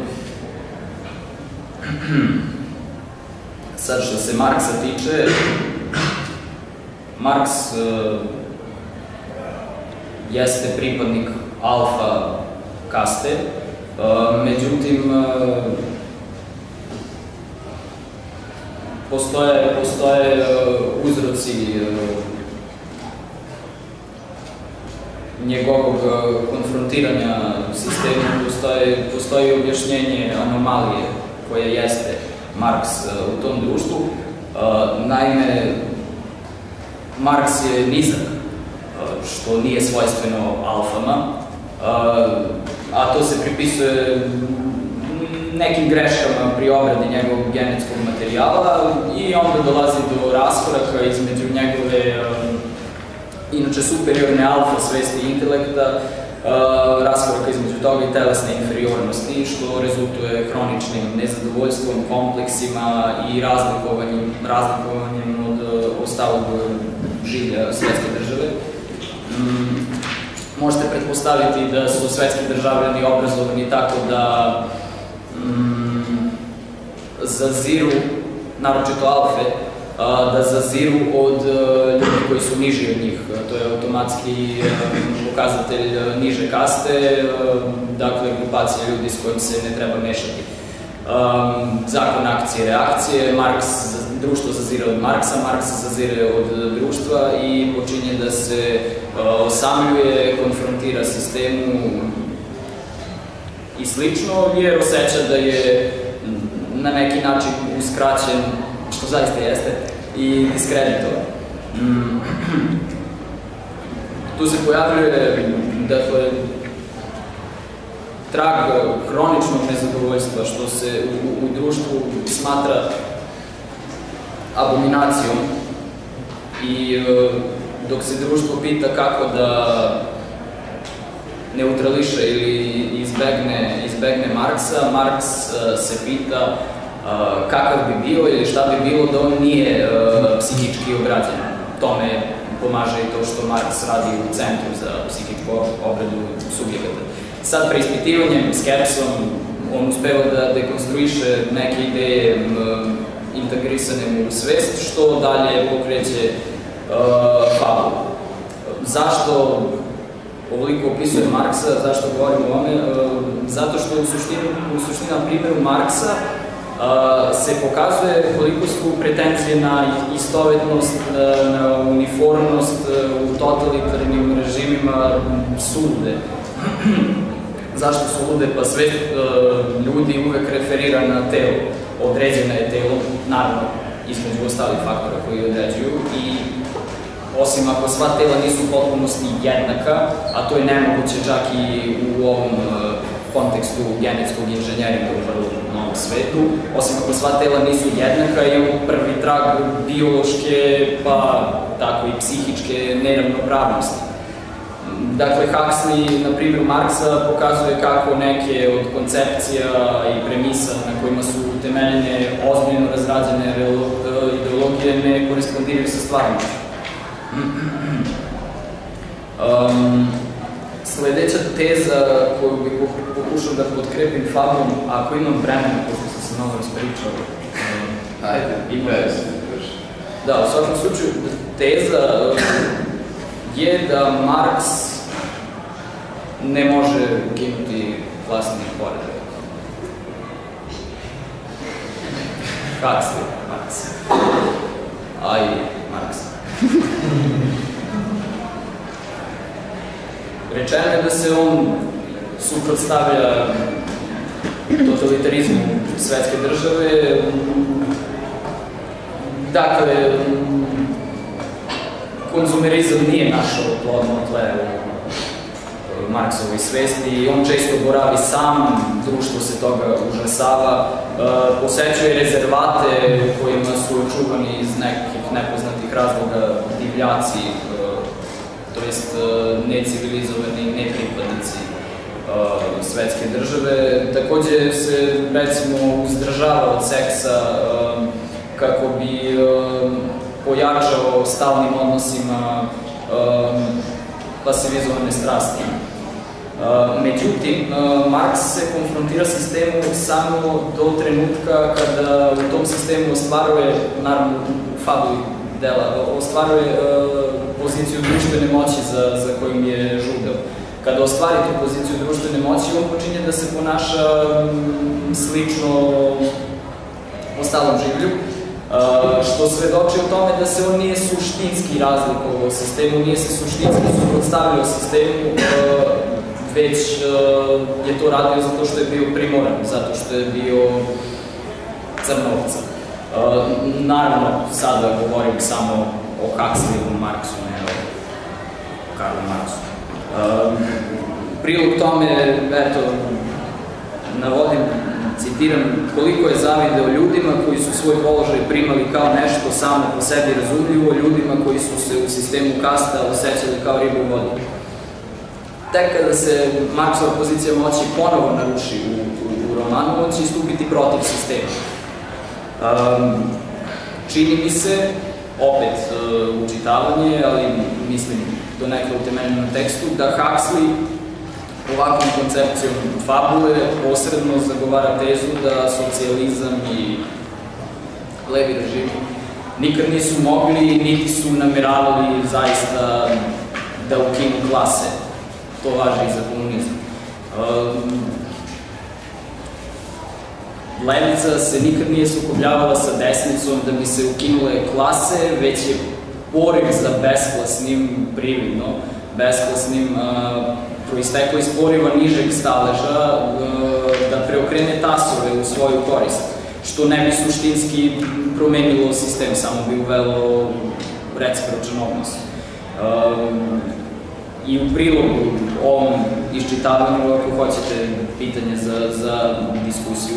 Sad, što se Marksa tiče, Marks jeste pripadnik alfa kaste, međutim, postoje uzroci njegovog konfrontiranja sistemom, postoji objašnjenje anomalije koje jeste Marks u tom društvu. Naime, Marks je nizak, što nije svojstveno alfama, a to se pripisuje nekim greškama pri obradi njegovog genetskog materijala i onda dolazi do raskoraka između njegove inače superiorne alfa svesti i intelekta, raskoraka između toga i telesne inferiornosti, što rezultuje hroničnim nezadovoljstvom, kompleksima i razlikovanjem od ostalog življa svetske države. Možete pretpostaviti da su svetski državljani obrazovani tako da zaziru, naročito alfe, da zaziru od ljudi koji su niži od njih. To je automatski pokazatelj niže kaste, dakle grupacija ljudi s kojim se ne treba mešati. Zakon akcije i reakcije, društvo zazire od Marksa, Marks zazire od društva i počinje da se osamljuje, konfrontira sistemu i slično, jer osjeća da je na neki način uskraćen, što zaista jeste, i diskreditovan. Tu se pojavljuje, dakle, trag hroničnog nezadovoljstva, što se u društvu smatra abominacijom, i dok se društvo pita kako da neutrališe ili izbegne Marksa, Marks se pita kakav bi bio ili šta bi bilo da on nije psihički obrađen. Tome pomaže i to što Marks radi u Centru za psihičku obradu subjekata. Sad, preispitivanjem, skepsom, on uspeva da dekonstruiše neke ideje integrisane mu u svest, što dalje pokreće fabulu. Zašto ovoliko opisuje Marksa, zašto govorimo o ome? Zato što u suštini, na primjeru Marksa, se pokazuje koliko su pretenzije na istovetnost, na uniformnost u totalitarnim režimima sulude. Zašto su lude? Pa sve ljudi uvek referira na telo. Određeno je telo, naravno, između ostalih faktora koji određuju, i osim ako sva tela nisu u potpunosti jednaka, a to je nemoguće čak i u ovom kontekstu genetskog inženjeringa u vrlo novom svetu, osim ako sva tela nisu jednaka, imamo prvi trag biološke, pa tako i psihičke neravnopravnosti. Dakle, Huxley, na primjer Marksa, pokazuje kako neke od koncepcija i premisa na kojima su utemeljene ozbiljno razrađene ideologije ne korespondiraju sa stvarnošću. Sledeća teza koju bih pokušao da potkrepim fabulom, ako imam vremena, pošto sam se mnogo raspričao. Ajde, ima je se. Da, u svakom slučaju, teza je da Marks ne može ukinuti klasni poredak. Huxley, Marks. A i Marks. Rečeno je da se on suprotstavlja totalitarizmu svetske države. Dakle, konzumerizam nije našao plodno tle u Marksovoj svesti i on često boravi sam, društvo se toga užasava, posećuje rezervate u kojima su očuvani iz nekih nepoznatih razloga divljaci, to jest necivilizovani nepripadnici svetske države. Takođe se, recimo, uzdržava od seksa kako bi pojačao stalnim odnosima pasivizovane strasti. Međutim, Marks se konfrontira s sistemom samo do trenutka kada u tom sistemu ostvaruje, naravno u fabuli dela, ostvaruje poziciju društvene moći za kojim je žudeo. Kada ostvari tu poziciju društvene moći, on počinje da se ponaša slično ostalom življu, što svedoči o tome da se on nije suštinski razlikovao sistemu, nije se suštinski suprotstavljao sistemu, već je to radio zato što je bio primoran, zato što je bio crnovca. Naravno, sada govorim samo o Huxleyu, Marksu, ne o Karlu Marksu. Prilog tome, eto, navodim, citiram, koliko je zavideo ljudima koji su svoj položaj primali kao nešto samo po sebi razumljivo, ljudima koji su se u sistemu kasta osjećali kao ribu u vodi. Tek kada se Marksova pozicija moći ponovo naruši u romanu, on će istupiti protiv sistema. Čini mi se, opet učitavanje, ali mislim do nekog utemeljena na tekstu, da Huxley ovakvom koncepcijom fabule posredno zagovara tezu da socijalizam i levi režimi nikad nisu mogli, niti su nameravali zaista da ukinu klase. To važi i za komunizam. Levica se nikad nije sukobljavala sa desnicom da bi se ukinule klase, već je poriv za besklasnim, prividno, besklasnim, proisteklo iz poriva nižeg staleža da preokrene tasove u svoju korist, što ne bi suštinski promenilo sistem, samo bi uvelo recipročan odnos. I u prilogu ovom iščitavanju, ako hoćete pitanje za diskusiju,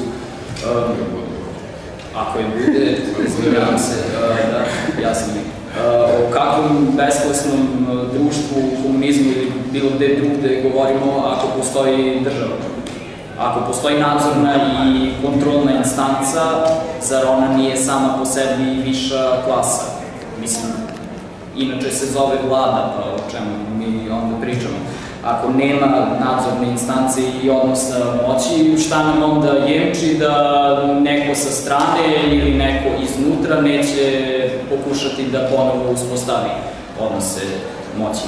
ako je bude, izgledavam se, jasno mi, o kakvom besklasnom društvu, komunizmu ili bilo gde drugde govorimo ako postoji država. Ako postoji nadzorna i kontrolna instanca, zar ona nije sama po sebi viša klasa? Mislim, inače se zove vlada, pa o čemu mi onda pričamo. Ako nema nadzorne instance i odnosa moći, šta nam onda jemči da neko sa strane ili neko iznutra neće pokušati da ponovo uspostavi odnose moći?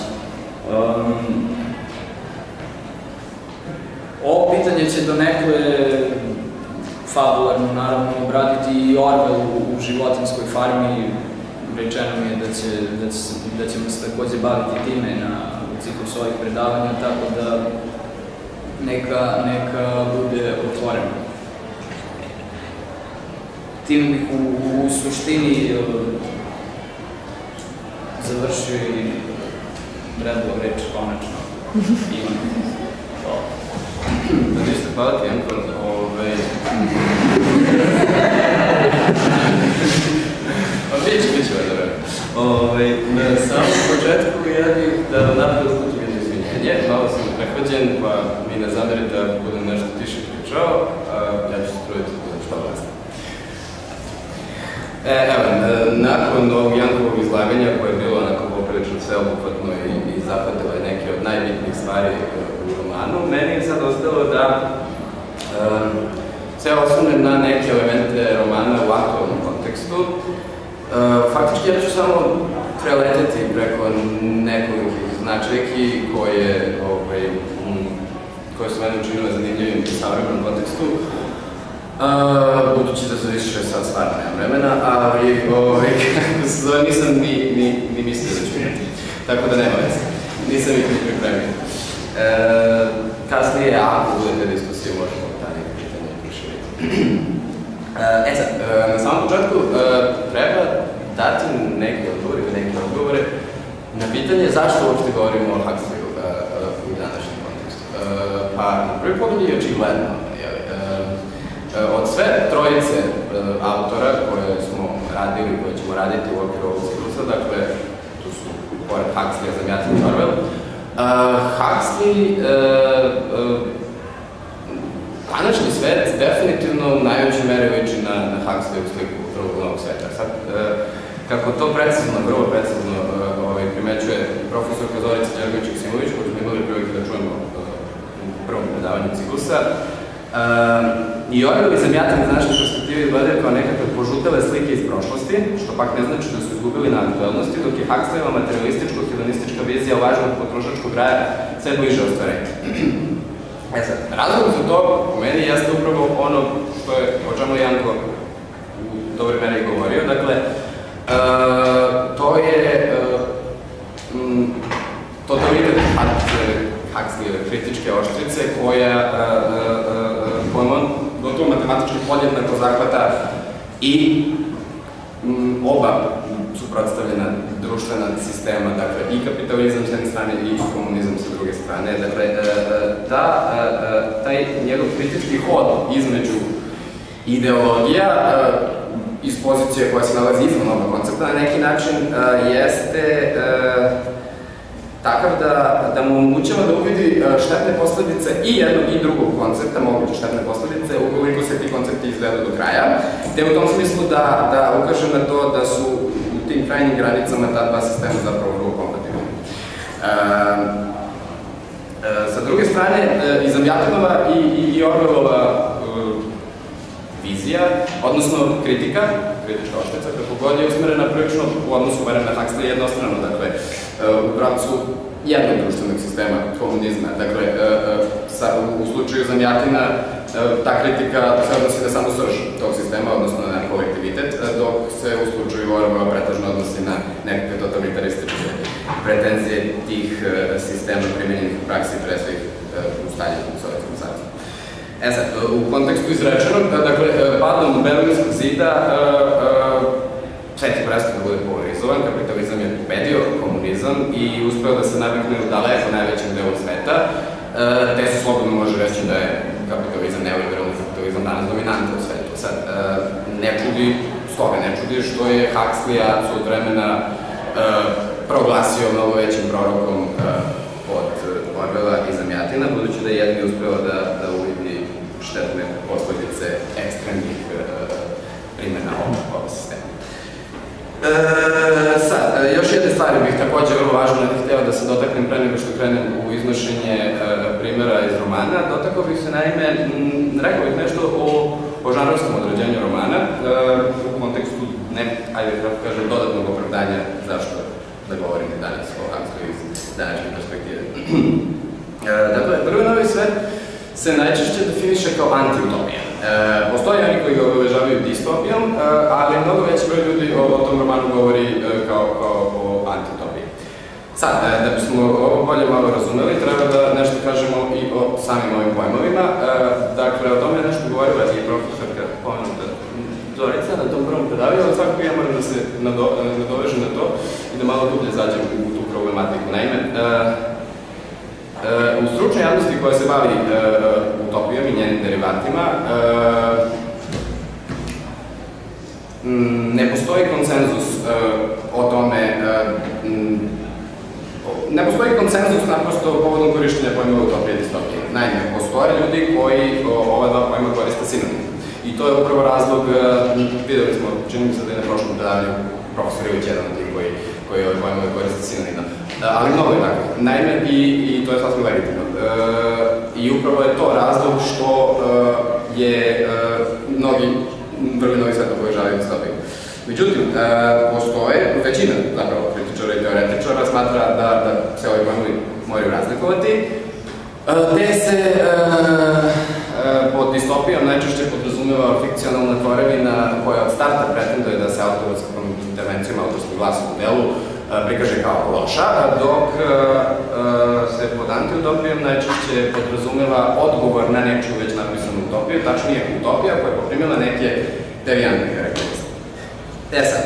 Ovo pitanje će do nekle fabularno, naravno, obraditi i Orwell u Životinjskoj farmi. Rečeno mi je da ćemo se takođe baviti time na ciklu svojih predavanja, tako da neka bude otvoreno. Tim bih u suštini završio i predlog reč konačno. Ivan. Hvala. Da ništa, hvala ti, Anton. Pa biće, biće ovaj dobro. Na samom početku ja bih da napravim uputim jedno izvinjenje. Malo sam prehođen, pa mi ne zamerite da budem nešto tiše pričao, a ja ću se truditi da budem što glasno. Evo, nakon ovog Jankovog izlaganja, koje je bilo onako poprilično sveobuhvatno i zahvatilo je neke od najbitnijih stvari u romanu, meni je sad ostalo da se osvrnem na neke elemente romana u aktualnom kontekstu. Faktički ja ću samo preleteti preko nekoliko značajki koje su mene učinile zanimljivim u savremenom kontekstu, budući da se više sad stvarno nemam vremena, ali kako se zove nisam ni mislio da ću imati, tako da nema veze, nisam ih ni pripremio. Kasnije, ako budete diskusije, možemo ta neka pitanja proširiti. E sad, na samom početku treba dati neke odgovore ili neke odgovore na pitanje zašto uopšte govorimo o Huxleyu u današnjem kontekstu. Pa, na prvi pogled je očigledno. Od sve trojice autora koje smo radili, koje ćemo raditi u okviru ovog ciklusa, dakle, tu su pored Huxleya, Zamjatin i Orwell, Huxley današnji svet definitivno u najvećoj meri liči na Huxleyovu sliku drugog novog sveta. Sad, kako to precizno, vrlo precizno primećuje profesorka Zorica Đergović-Joksimović, koju smo imali prilike da čujemo u prvom predavanju ciklusa, I Orwell i Zamjatin iz današnje perspektive izgledaju kao nekakve požutele slike iz prošlosti, što pak ne znači da su izgubili na aktualnosti, dok je Huxleyova materialističko-hedonistička vizija lažnog potrošačkog raja sve bliže ostvarenju. E sad, razlog za to u meni jeste upravo ono što je, o čemu Janko u dobroj meri govorio, dakle, to je totalitet Huxleyove kritičke oštrice koja kojom on gotovo matematički podjednako zahvata i oba suprotstavljena društvena sistema, dakle i kapitalizam s jedne strane i komunizam sa druge strane. Dakle, taj njegov kritički hod između ideologija iz pozicije koja se nalazi izvan ovog koncepta na neki način jeste takav da mu omogućava da uvidi štetne posledice i jednog i drugog koncepta, moguće štetne posledice, ukoliko se ti koncepti izvedu do kraja, te u tom smislu da ukaže na to da su u tim krajnjim granicama ta dva sistema zapravo vrlo kompatibilni. Sa druge strane, i Zamjatinova i Orwellova vizija, odnosno kritika, kritička oštrica, kako god je usmerena prilično u odnosu barem na Huxley jednostrano, dakle, u pravcu jednog društvenog sistema, komunizma. Dakle, u slučaju Zamjatina ta kritika se odnosi na samu srž tog sistema, odnosno na kolektivitet, dok se u slučaju Orwella pretežno odnosi na nekakve totalitarističke pretenzije tih sistema primjenjenih u praksi pre svih u Staljinom Sovjetskom savezu. E sad, u kontekstu izrečenog, dakle, padom Berlinskog zida sveti prestao da bude polarizovan, kapitalizam je pobedio komunizam i uspeo da se navikne u daleko najvećem delu sveta, te se slobodno može reći da je kapitalizam, neoliberalni kapitalizam danas dominantan u svetu. Sad, ne čudi, stoga ne čudi što je Huxleya od vremena proglasio mnogo većim prorokom od Orwella i Zamjatina, budući da je jedni uspeo da uvidi štetne posledice ekstremnih primjena ovog sistema. Sad, još jedne stvari bih također vrlo važno ne bih hteo da se dotaknem pre nego što krenem u iznošenje primjera iz romana. Dotakao bih se, naime, rekao bih nešto o žanrovskom određenju romana u kontekstu, ne, ajde kako kažem, dodatnog opravdanja zašto da govorim i danas o Huxleyu iz današnje perspektive. Dakle, Prvi novi svet se najčešće definiše kao anti-utopija. Postoje oni koji ga obeležavaju distopijom, ali mnogo veći broj ljudi o tom romanu govori kao o anti-utopiji. Sad, da bismo ovo bolje malo razumeli, treba da nešto kažemo i o samim ovim pojmovima. Dakle, o tome je nešto govorila i profesorka pomenuta Zorica na tom prvom predavanju, ali svakako ja moram da se nadovežem na to i da malo dublje zađem u tu problematiku. Naime, u stručnoj javnosti koja se bavi utopijom i njenim derivatima, ne postoji konsenzus o tome, ne postoji konsenzus naprosto povodom korištenja pojmova utopije i distopije. Naime, postoje ljudi koji ova dva pojma koriste sinonim. I to je upravo razlog, videli smo, čini mi se da je na prošlom predavanju profesor Ilić jedan od tih koji ove pojmove koriste sinonimno. Ali mnogo je tako. Naime, i to je sasvim legitimno. I upravo je to razlog što je mnogi Prvi novi svet obožavaju distopiju. Međutim, postoje, većina zapravo kritičara i teoretičara smatra da se ovi pojmovi moraju razlikovati, te se pod distopijom najčešće podrazumeva fikcionalna tvorevina koja od starta pretenduje da se autorskom intervencijom, autorskom glasom u delu prikaže kao loša, dok se pod antiutopijom najčešće podrazumeva odgovor na nečiju već napisanu utopiju, tačnije utopija koja je poprimila neke devijantne karakteristike. E sad,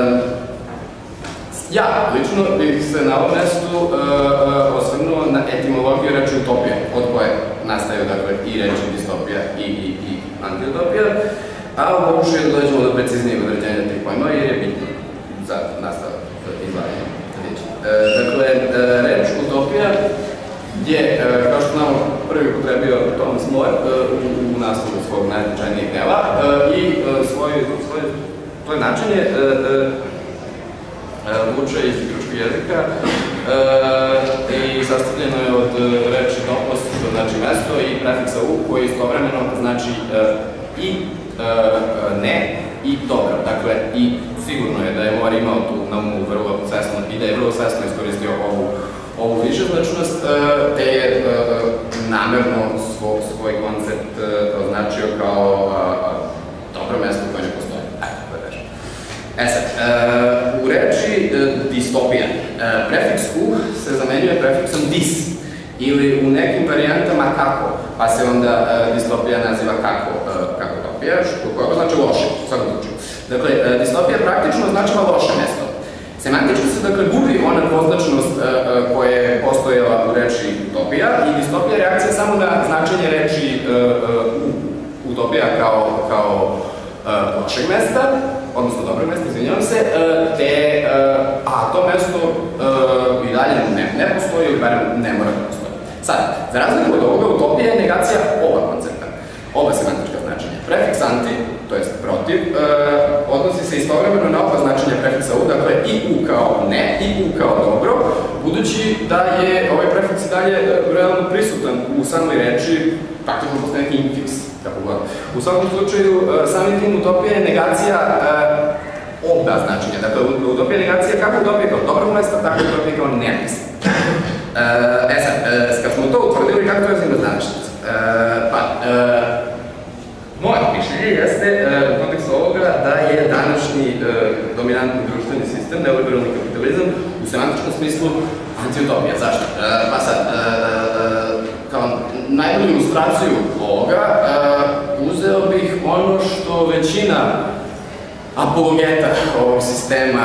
ja lično bih se na ovom mestu osvrnuo na etimologiju reči utopije, od koje nastaju i reči distopija i antiutopija, a pokušaju da dođemo do preciznijeg određenja tih pojmova jer je bitno za nastavak izlaganja. Dakle, reč utopija je, kao što znamo, prvi upotrebio Thomas More u naslovu svog najznačajnijeg dela i svoje načinje vuče iz grčkog jezika i sastavljeno je od reči topos, što znači mesto i prefiksa u koji istovremeno znači i ne i dobro. Dakle, i sigurno je da je Mor imao tu na umu vrlo svesno i da je vrlo svesno iskoristio ovu ovu višeznačnost, te je namerno svoj koncept označio kao dobro mesto koje ne postoji. E sad, u reči distopija, prefiks u se zamenjuje prefiksom dis, ili u nekim varijantama kako, pa se onda distopija naziva kako topija, što znači loše, u svakom slučaju. Dakle, distopija praktično označava loše mesto. Semantički se, dakle, gubi ona dvoznačnost koja je postojala u reči utopija i distopija je reakcija samo na značenje reči utopija kao lošeg mesta, odnosno dobrog mesta, izvinjavam se, a to mesto i dalje ne postoji ili barem ne mora da postoji. Sad, za razliku od ovoga, utopija je negacija oba koncepta, oba semantička značenja. Prefiks anti, to jest protiv, odnosi se istovremeno na oba značenja prefiksa u, dakle i u kao ne i u kao dobro, budući da je ovaj prefiks i dalje realno prisutan u samoj reči, praktično postoje neki infiks, kako god. U svakom slučaju, samim tim utopija je negacija oba značenja, dakle utopija je negacija kako utopija kao dobrog mesta, tako utopija kao ne mesta. E sad, kad smo to utvrdili, kako to je zima današnjica? Pa, moje mišljenje jeste, u kontekstu ovoga, da je današnji dominantni društveni sistem, neoliberalni kapitalizam, u semantičkom smislu antiutopija. Zašto? Pa sad, kao najbolju ilustraciju ovoga, uzeo bih ono što većina apologeta ovog sistema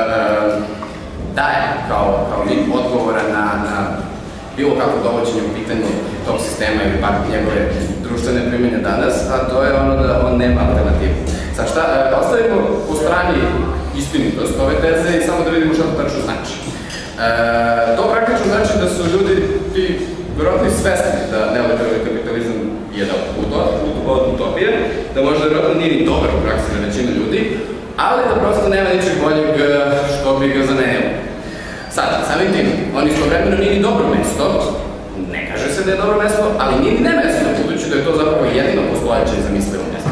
daje kao vid odgovora na bilo kako dovođenje u pitanje tog sistema ili pak njegove društvene primjenja danas, a to je ono da on nema alternativu. Sad šta, ostavimo po strani istinitost ove teze i samo da vidimo šta to tačno znači. To praktično znači da su ljudi ti vjerojatno i svesni da neoliberalni kapitalizam je da od utopije, da možda vjerojatno nije ni dobar u praksi za većinu ljudi, ali da prosto nema ničeg boljeg što bi ga zamenilo. Sad, samim tim, on istovremeno nije ni dobro mesto, ne kaže se da je dobro mesto, ali nije ni ne mesto, budući da je to zapravo jedino postojeće i zamislivo mesto.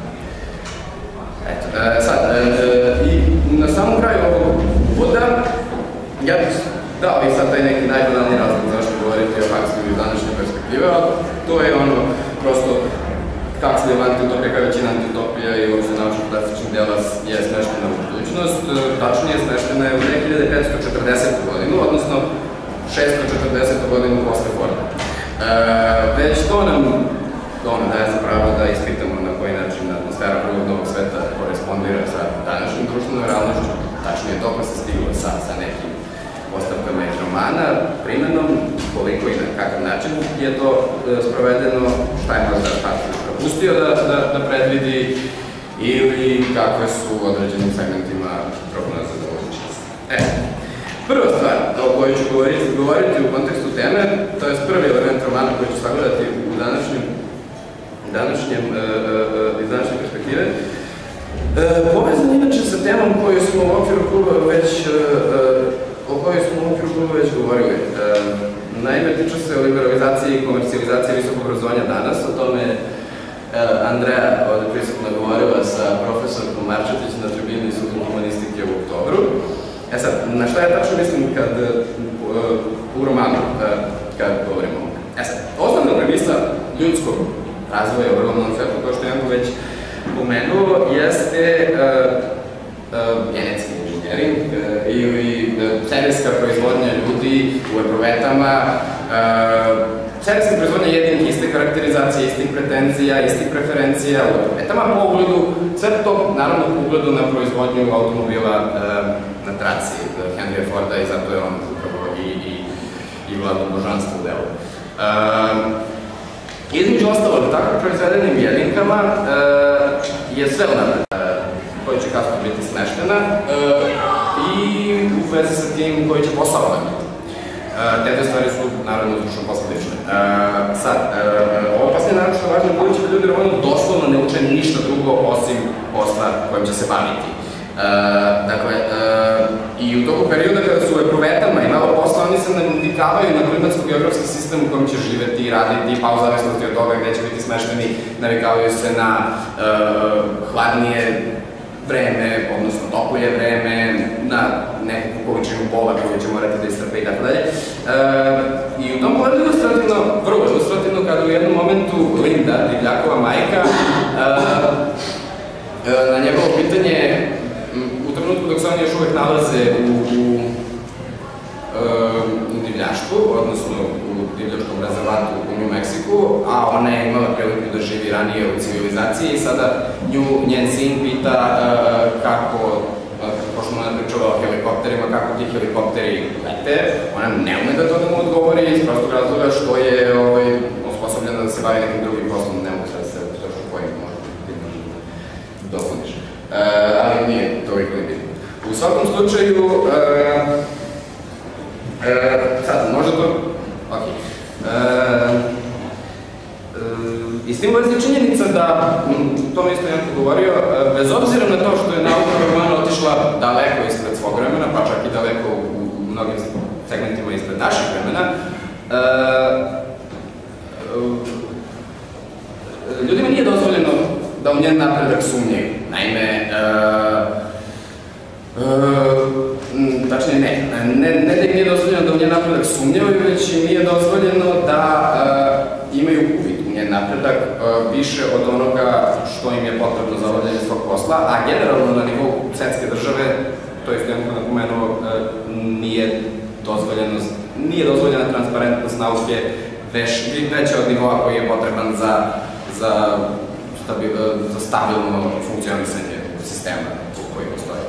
Eto, sad, i na samom kraju ovog uvoda, ja bih dao i sad taj neki najbanalni razlog zašto govoriti o Huxleyu iz današnje perspektive, ali to je ono, prosto, Huxleyov antiutopija kao većina antiutopija i uopšte naučnih plastičnih dela je smeštena u budućnost, tačnije smeštena je u dve hiljade petsto četrdesetu godinu, odnosno šesto četrdesetu godinu posle Forda. Već to nam daje za pravo da ispitamo na koji način atmosfera prvog novog sveta korespondira sa današnjim društvenom realnošću, tačnije dok se stiglo sa nekim postavkama iz romana, primenom, koliko i na kakav način je to sprovedeno, šta je možda Huxley propustio da predvidi ili kakve su u određenim segmentima prognoze za budućnost. E, prva stvar o kojoj ću govoriti u kontekstu teme, to je prvi element romana koji ću sagledati u današnjem iz današnje perspektive, povezan inače sa temom koju smo u okviru kluba već o kojoj smo u okviru kluba već govorili. Naime, tiče se o liberalizaciji i komercijalizaciji visokog obrazovanja danas, o tome je Andreja ovde prisutno govorila sa profesorkom Marčetić na tribini Instituta humanistike u oktobru. E sad, na šta ja tačno mislim kad u romanu, kad govorimo o ovome? E sad, osnovna premisa ljudskog razvoja u vrlo svetlu, kao što je Janko već pomenuo, jeste genetski inženjering ili serijska proizvodnja ljudi u eprovetama, serijska proizvodnja jedinih iste karakterizacije, istih pretenzija, istih preferencija u eprovetama po ugledu, sve to naravno po ugledu na proizvodnju automobila na traci Henrya Forda i zato je on upravo i vladno božanstvo u delu. Između ostalog, tako proizvedenim jedinkama je sve ona koja će kasno biti smeštena i u vezi sa tim koji će posao raditi. Te dve stvari su naravno uzročno posledične. Sad, ovo posljednje naravno što je važno budući da ljudi romanu doslovno ne uče ništa drugo osim posla kojim će se baviti. Dakle, I u toku perioda kada su u epruvetama i malo posla, oni se navikavaju na klimatsko-geografski sistem u kojem će živeti i raditi, pa u zavisnosti od toga gde će biti smešteni, navikavaju se na hladnije vreme, odnosno toplije vreme, na neku količinu bola koju će morati da istrpe i tako dalje. I u tom pogledu ilustrativno, vrlo ilustrativno, kada u jednom momentu Linda, divljakova majka, na njegovo pitanje, u trenutku dok se oni još uvek nalaze u divljaštvu, odnosno u divljačkom rezervatu u New Mexiku, a ona je imala priliku da živi ranije u civilizaciji i sada nju, njen sin pita kako, pošto ona pričala o helikopterima, kako ti helikopteri lete, ona ne ume da to da mu odgovori iz prostog razloga što je osposobljena da se bavi nekim drugim poslom, ne mogu sad se točno kojim možda dopuniš. Ali nije toliko i bitno. U svakom slučaju, sad, možda to, ok. I s tim vezi činjenica da, to mi isto jednako govorio, bez obzira na to što je nauka romana otišla daleko ispred svog vremena, pa čak i daleko u mnogim segmentima ispred naših vremena, ljudima nije dozvoljeno da u njen napredak sumnjaju. Naime, tačnije ne, ne da im nije dozvoljeno da u njen napredak sumnjaju, već im nije dozvoljeno da imaju uvid u njen napredak više od onoga što im je potrebno za obavljanje svog posla, a generalno na nivou svetske države, to je jednako napomenuo, nije dozvoljeno, nije dozvoljena transparentnost nauke veća od nivoa koji je potreban za za stabilno funkcionisanje sistema koji postoji.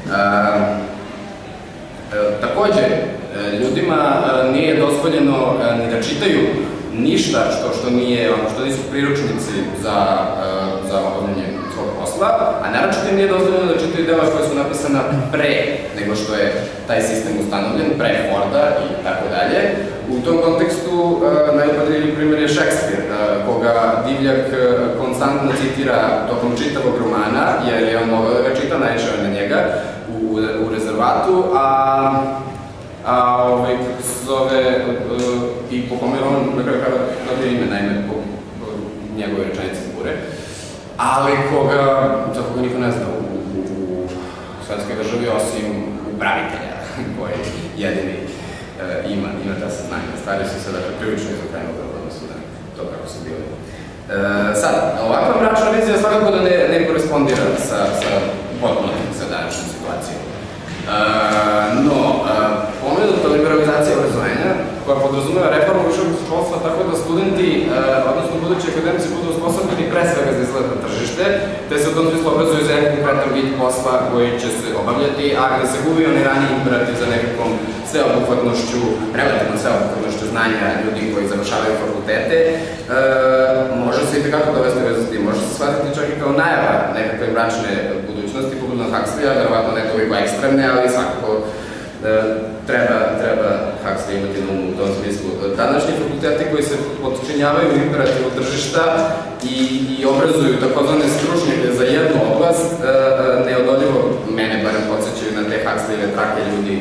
Takođe, ljudima nije dozvoljeno ni da čitaju ništa što nisu priručnici za obavljanje svog posla, a naročito im nije dozvoljeno da čitaju dela koja su napisana pre nego što je taj sistem ustanovljen, pre Forda i tako dalje. U tom kontekstu najupadljiviji primjer je Šekspir, koga Divljak konstantno citira tokom čitavog romana, jer je on mogao da ga čita, naišao je na njega u rezervatu, a kako se zove, i po kome on na kraju kada dobije ime, naime, po njegove rečenice zbure, ali koga, za koga niko ne zna u svetskoj državi, osim upravitelja, koji jedini ima ta saznanja. Stvari su se, dakle, prilično izokrenuli u odnosu na to kako su bili. Sad, ovakva mračna vizija svakako da ne korespondira sa potpuno sa današnjom situacijom. No, pomenuta liberalizacija obrazovanja, koja podrazumeva reformu višeg školstva tako da studenti, odnosno budući akademici, budu osposobljeni pre svega za izgled na tržište, te se u tom smislu obrazuju za jedan konkretan vid posla koji će se obavljati, a gde se gubi onaj raniji imperativ za nekakvom sveobuhvatnošću, relativno sveobuhvatnošću znanja ljudi koji završavaju fakultete, može se i tekako dovesti veze s tim, može se shvatiti čak i kao najava nekakve mračne budućnosti, poput Huxleya, verovatno ne toliko ekstremne, ali svakako treba Huxley imati na umu u tom smislu. Današnji fakulteti koji se podčinjavaju imperativu tržišta i obrazuju takozvane stručnjake za jednu oblast, neodoljivo, mene barem podsjećaju na te Huxleyve trake ljudi,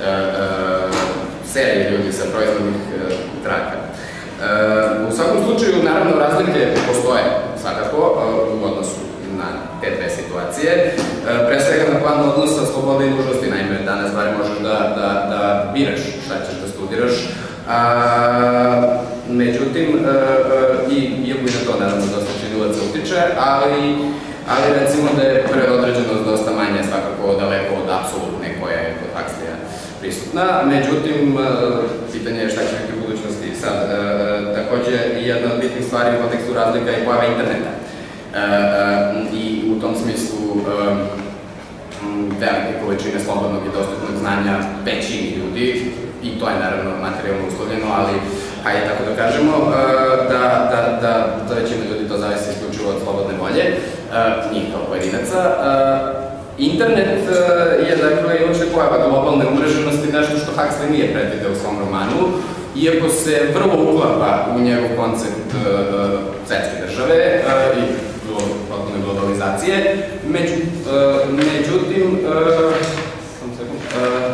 serije ljudi sa proizvodnih traka. U svakom slučaju, naravno, razlike postoje svakako u odnosu na te dve situacije. Pre svega na planu odnosa slobode i dužnosti, naime, danas bar možeš da biraš šta ćeš da studiraš. Međutim, iako i na to, naravno, dosta činilaca utiče, ali recimo da je preodređenost dosta manje, svakako daleko od apsolutne koja je kod Huxleya prisutna. Međutim, pitanje je šta će biti u budućnosti sad. Takođe, jedna od bitnih stvari u kontekstu razlika je pojava interneta. I u tom smislu velike količine slobodnog i dostupnog znanja većini ljudi, i to je naravno materijalno uslovljeno, ali hajde tako da kažemo, da za većinu ljudi to zavisi isključivo od slobodne volje, njih kao pojedinaca. Internet je, dakle, uopšte pojava globalne umreženosti, nešto što Huxley nije predvideo u svom romanu, iako se vrlo uklapa u njegov koncept svetske države i potpune globalizacije. Međutim,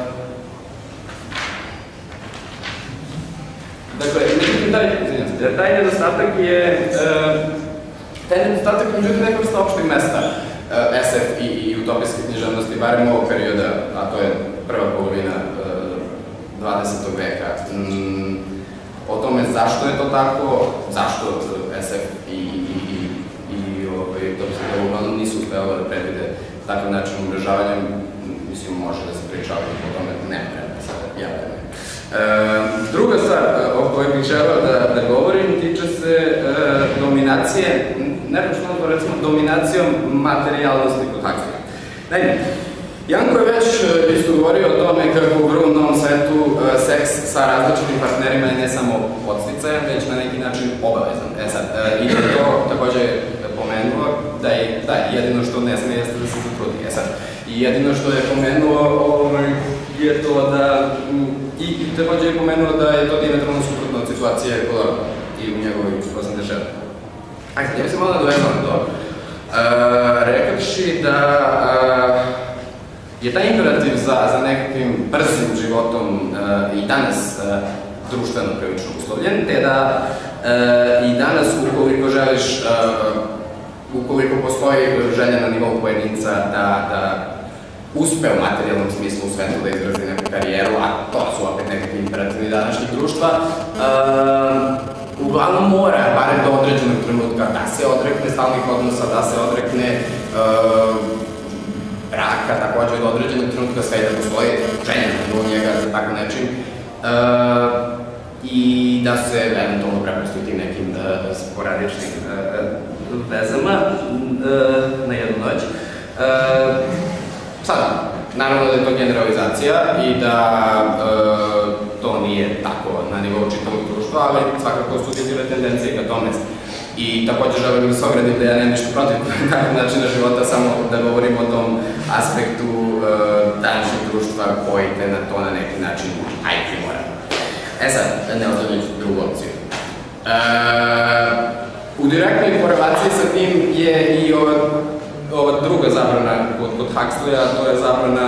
taj nedostatak je, taj nedostatak je međutim neka vrsta opšteg mesta es ef i utopijske književnosti, barem ovog perioda, a to je prva polovina dvadesetog veka. O tome zašto je to tako, zašto es ef i utopijske književnosti uglavnom nisu uspevali da predvide takav način umrežavanja, mislim, može da se priča o tome, nema vremena sada, jako ne. Druga stvar o kojoj bih želeo da govorim tiče se dominacije, nepočno recimo dominacijom materijalnosti kod Huxleya. Naime, Janko je već isto govorio o tome kako u vrlo novom svetu seks sa različitim partnerima je ne samo podsticajan, već na neki način obavezan. E sad, i da to takođe pomenuo da je, da, jedino što ne sme jeste da se zatrudi. E sad, i jedino što je pomenuo je to da, i takođe je pomenuo da je to diametralno suprotno od situacije Kolorova i u njegovoj osamdeset šest. Ajde, ja mislim malo nadovezao na to, rekavši da je taj imperativ za nekakvim brzim životom i danas društveno prilično uslovljen, te da i danas ukoliko želiš, ukoliko postoji želja na nivou pojedinca da uspe u materijalnom smislu u svetu da izrazi neku karijeru, a to su opet nekakvi imperativi današnjih društva, uglavnom mora, barem do određenog trenutka, da se odrekne stalnih odnosa, da se odrekne braka, takođe do određenog trenutka sve da postoji želja na nivou njega za tako nečim i da se eventualno prepusti tim nekim sporadičnim vezama na jednu noć. Sada, naravno da je to generalizacija i da to nije tako na nivou čitavog društva, ali svakako su vidljive tendencije ka tome. I takođe želim da se ogradim da ja nemam ništa protiv kakvog načina života, samo da govorim o tom aspektu današnjeg društva koji te na to na neki način ajde primora. E sad, ne ostavljajući drugu opciju. U direktnoj korelaciji sa tim je i ova druga zabrana kod Huxleya, to je zabrana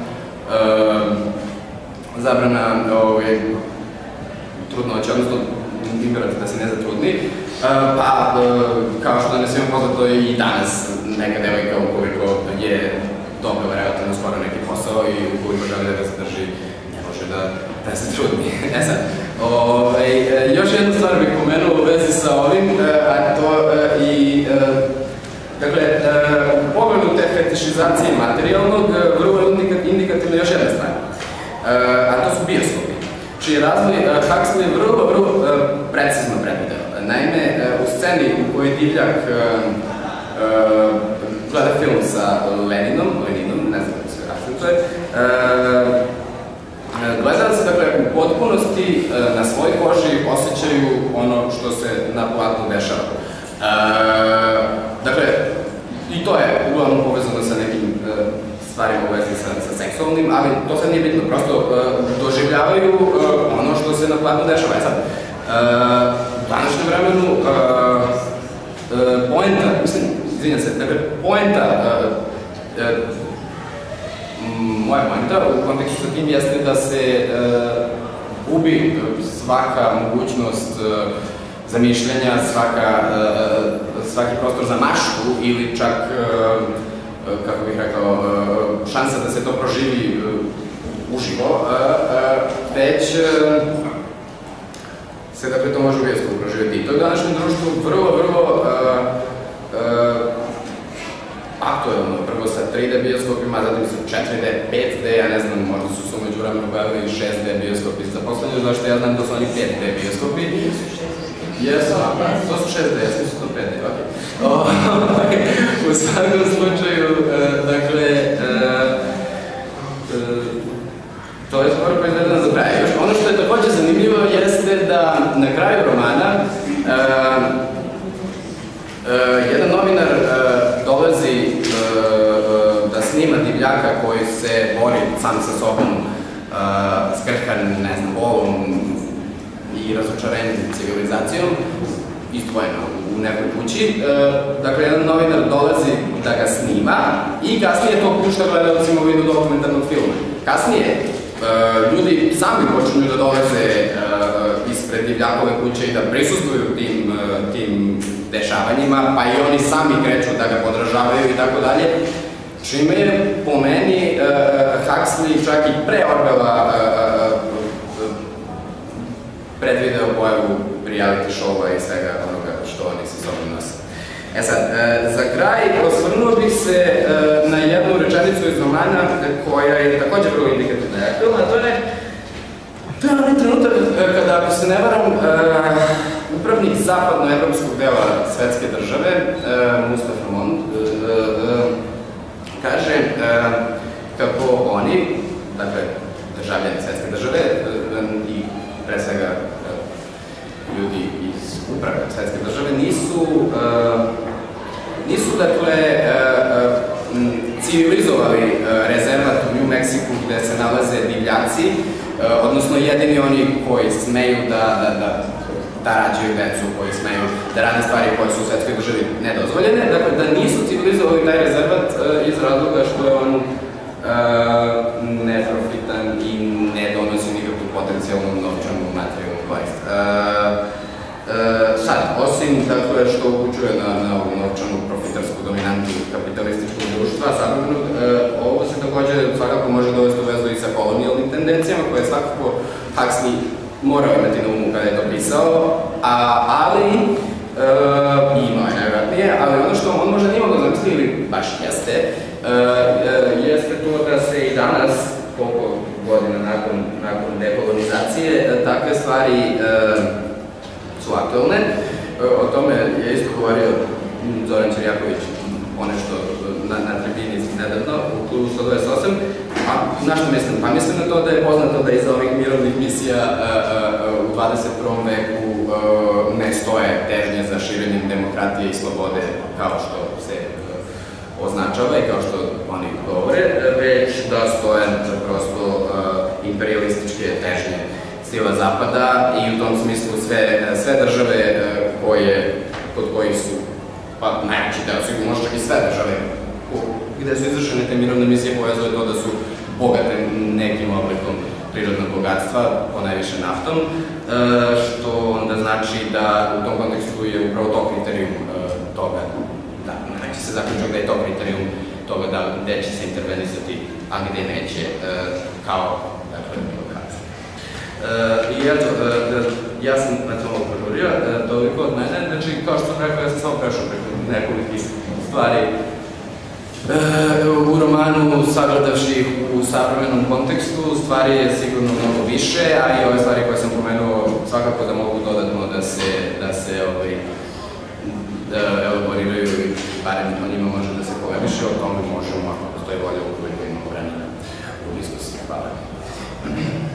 zabrana trudnoće, odnosno imperativ da se ne zatrudni. Pa, kao što ne svima poznato i danas neka devojka ukoliko je dobro vjerojatno skoro neki posao i ukoliko želi da ga se drži, ne može da se trudni. E sad, još jednu stvar bih pomenuo u vezi sa ovim, a to i, dakle, u pogledu te fetišizacije materijalnog, vrlo indikativna još jedna stvar, a to su bioskopi, čiji razvoj Huxley je vrlo, vrlo precizno predvideo. Naime, u sceni u kojoj divljak gleda film sa Leninom, Leninom, ne znam kako se akcentuje, gledalci, dakle, u potpunosti na svojoj koži osjećaju ono što se na platnu dešava. Dakle, i to je uglavnom povezano sa nekim stvarima u vezi sa seksualnim, ali to sad nije bitno, prosto doživljavaju ono što se na platnu dešava. E sad, u današnjem vremenu poenta, mislim, izvinjam se, dakle, poenta, moja poenta u kontekstu sa tim jeste da se gubi svaka mogućnost zamišljanja, svaki prostor za maštu ili čak, kako bih rekao, šansa da se to proživi uživo, već se dakle to može u bioskopu proživjeti. I to je u današnjem društvu vrlo, vrlo aktuelno. Prvo sa tri D bioskopima, zatim sa četiri D, pet D, ja ne znam, možda su se umeđu vremenu pojavili i šest D bioskopi. Za poslednju, zašto ja znam da su oni pet D bioskopi. Jesu, to su šest D, ja sam su to pet D, okej. U svakom slučaju, dakle, to je skoro proizvedeno za kraj. Ono što je takođe zanimljivo jeste da na kraju romana jedan novinar dolazi da snima divljaka koji se bori sam sa sobom, skrhan, ne znam, bolom i razočarenim civilizacijom, izdvojeno u nekoj kući. Dakle, jedan novinar dolazi da ga snima i kasnije to pušta gledalcima u vidu dokumentarnog filma. Kasnije, ljudi sami počinju da dolaze iz ispred divljakove kuće i da prisustvuju tim, tim dešavanjima, pa i oni sami kreću da ga podržavaju i tako dalje. Čime je po meni Huxley čak i pre Orwella predvideo pojavu reality show-a i svega onoga što oni sa sobom nose. E sad, za kraj osvrnuo bih se na jednu rečenicu iz romana koja je također vrlo indikativna i aktualna, a to je to je onaj trenutak kada, ako se ne varam, upravnik zapadnoevropskog dela svetske države, Mustafa Mond, kaže kako oni, dakle, državljani svetske države i pre svega ljudi iz uprave svetske države nisu, nisu dakle, civilizovali rezervat u New Mexiku gde se nalaze divljaci, odnosno jedini oni koji smeju da, da, da, da rađaju decu, koji smeju da rade stvari koje su u svetskoj državi nedozvoljene, dakle da nisu civilizovali taj rezervat iz razloga što je on neprofitan i ne donosi nikakvu potencijalnu novčanu materijalnu korist. Sad, osim dakle što upućuje na ovu novčanu profitarsku dominantu kapitalističkog društva, savremenog, ovo se takođe svakako može dovesti u vezu i sa kolonijalnim tendencijama, koje svakako Huxley morao imati na umu kada je to pisao, ali imao je najvjerojatnije, ali ono što on možda nije mogao zamisliti, ili baš jeste, jeste to da se i danas, koliko godina nakon dekolonizacije, takve stvari su aktualne. O tome je isto govorio Zoran Ćirjaković, ponešto na tribini nedavno, u klubu sto dvadeset osam. A na što mislim? Pa mislim na to da je poznato da iza ovih mirovnih misija u dvadeset prvom veku ne stoje težnje za širenjem demokratije i slobode kao što se označava i kao što oni govore, već da stoje prosto imperialističke težnje stila Zapada i u tom smislu sve države koje, kod kojih su, pa najveći deo su, možda čak i sve države gde su izvršene te mirovne misije povezuje to da su bogate nekim oblikom prirodnog bogatstva, ponajviše naftom, što onda znači da u tom kontekstu je upravo to kriterijum toga, da, neće se zaključiti da je to kriterijum toga da gde će se intervenisati, a gde neće, kao, dakle, bogatstvo. I eto, ja sam na tom požurio, toliko od mene, znači, kao što sam rekao, ja sam samo prešao preko nekolikih stvari u romanu, sagledavši ih u savremenom kontekstu, stvari je sigurno mnogo više, a i ove stvari koje sam pomenuo svakako da mogu dodatno da se, da se elaboriraju i barem o njima može da se polemiše, o tome možemo, ako postoji volja, ukoliko imamo vremena u diskusiji. Hvala.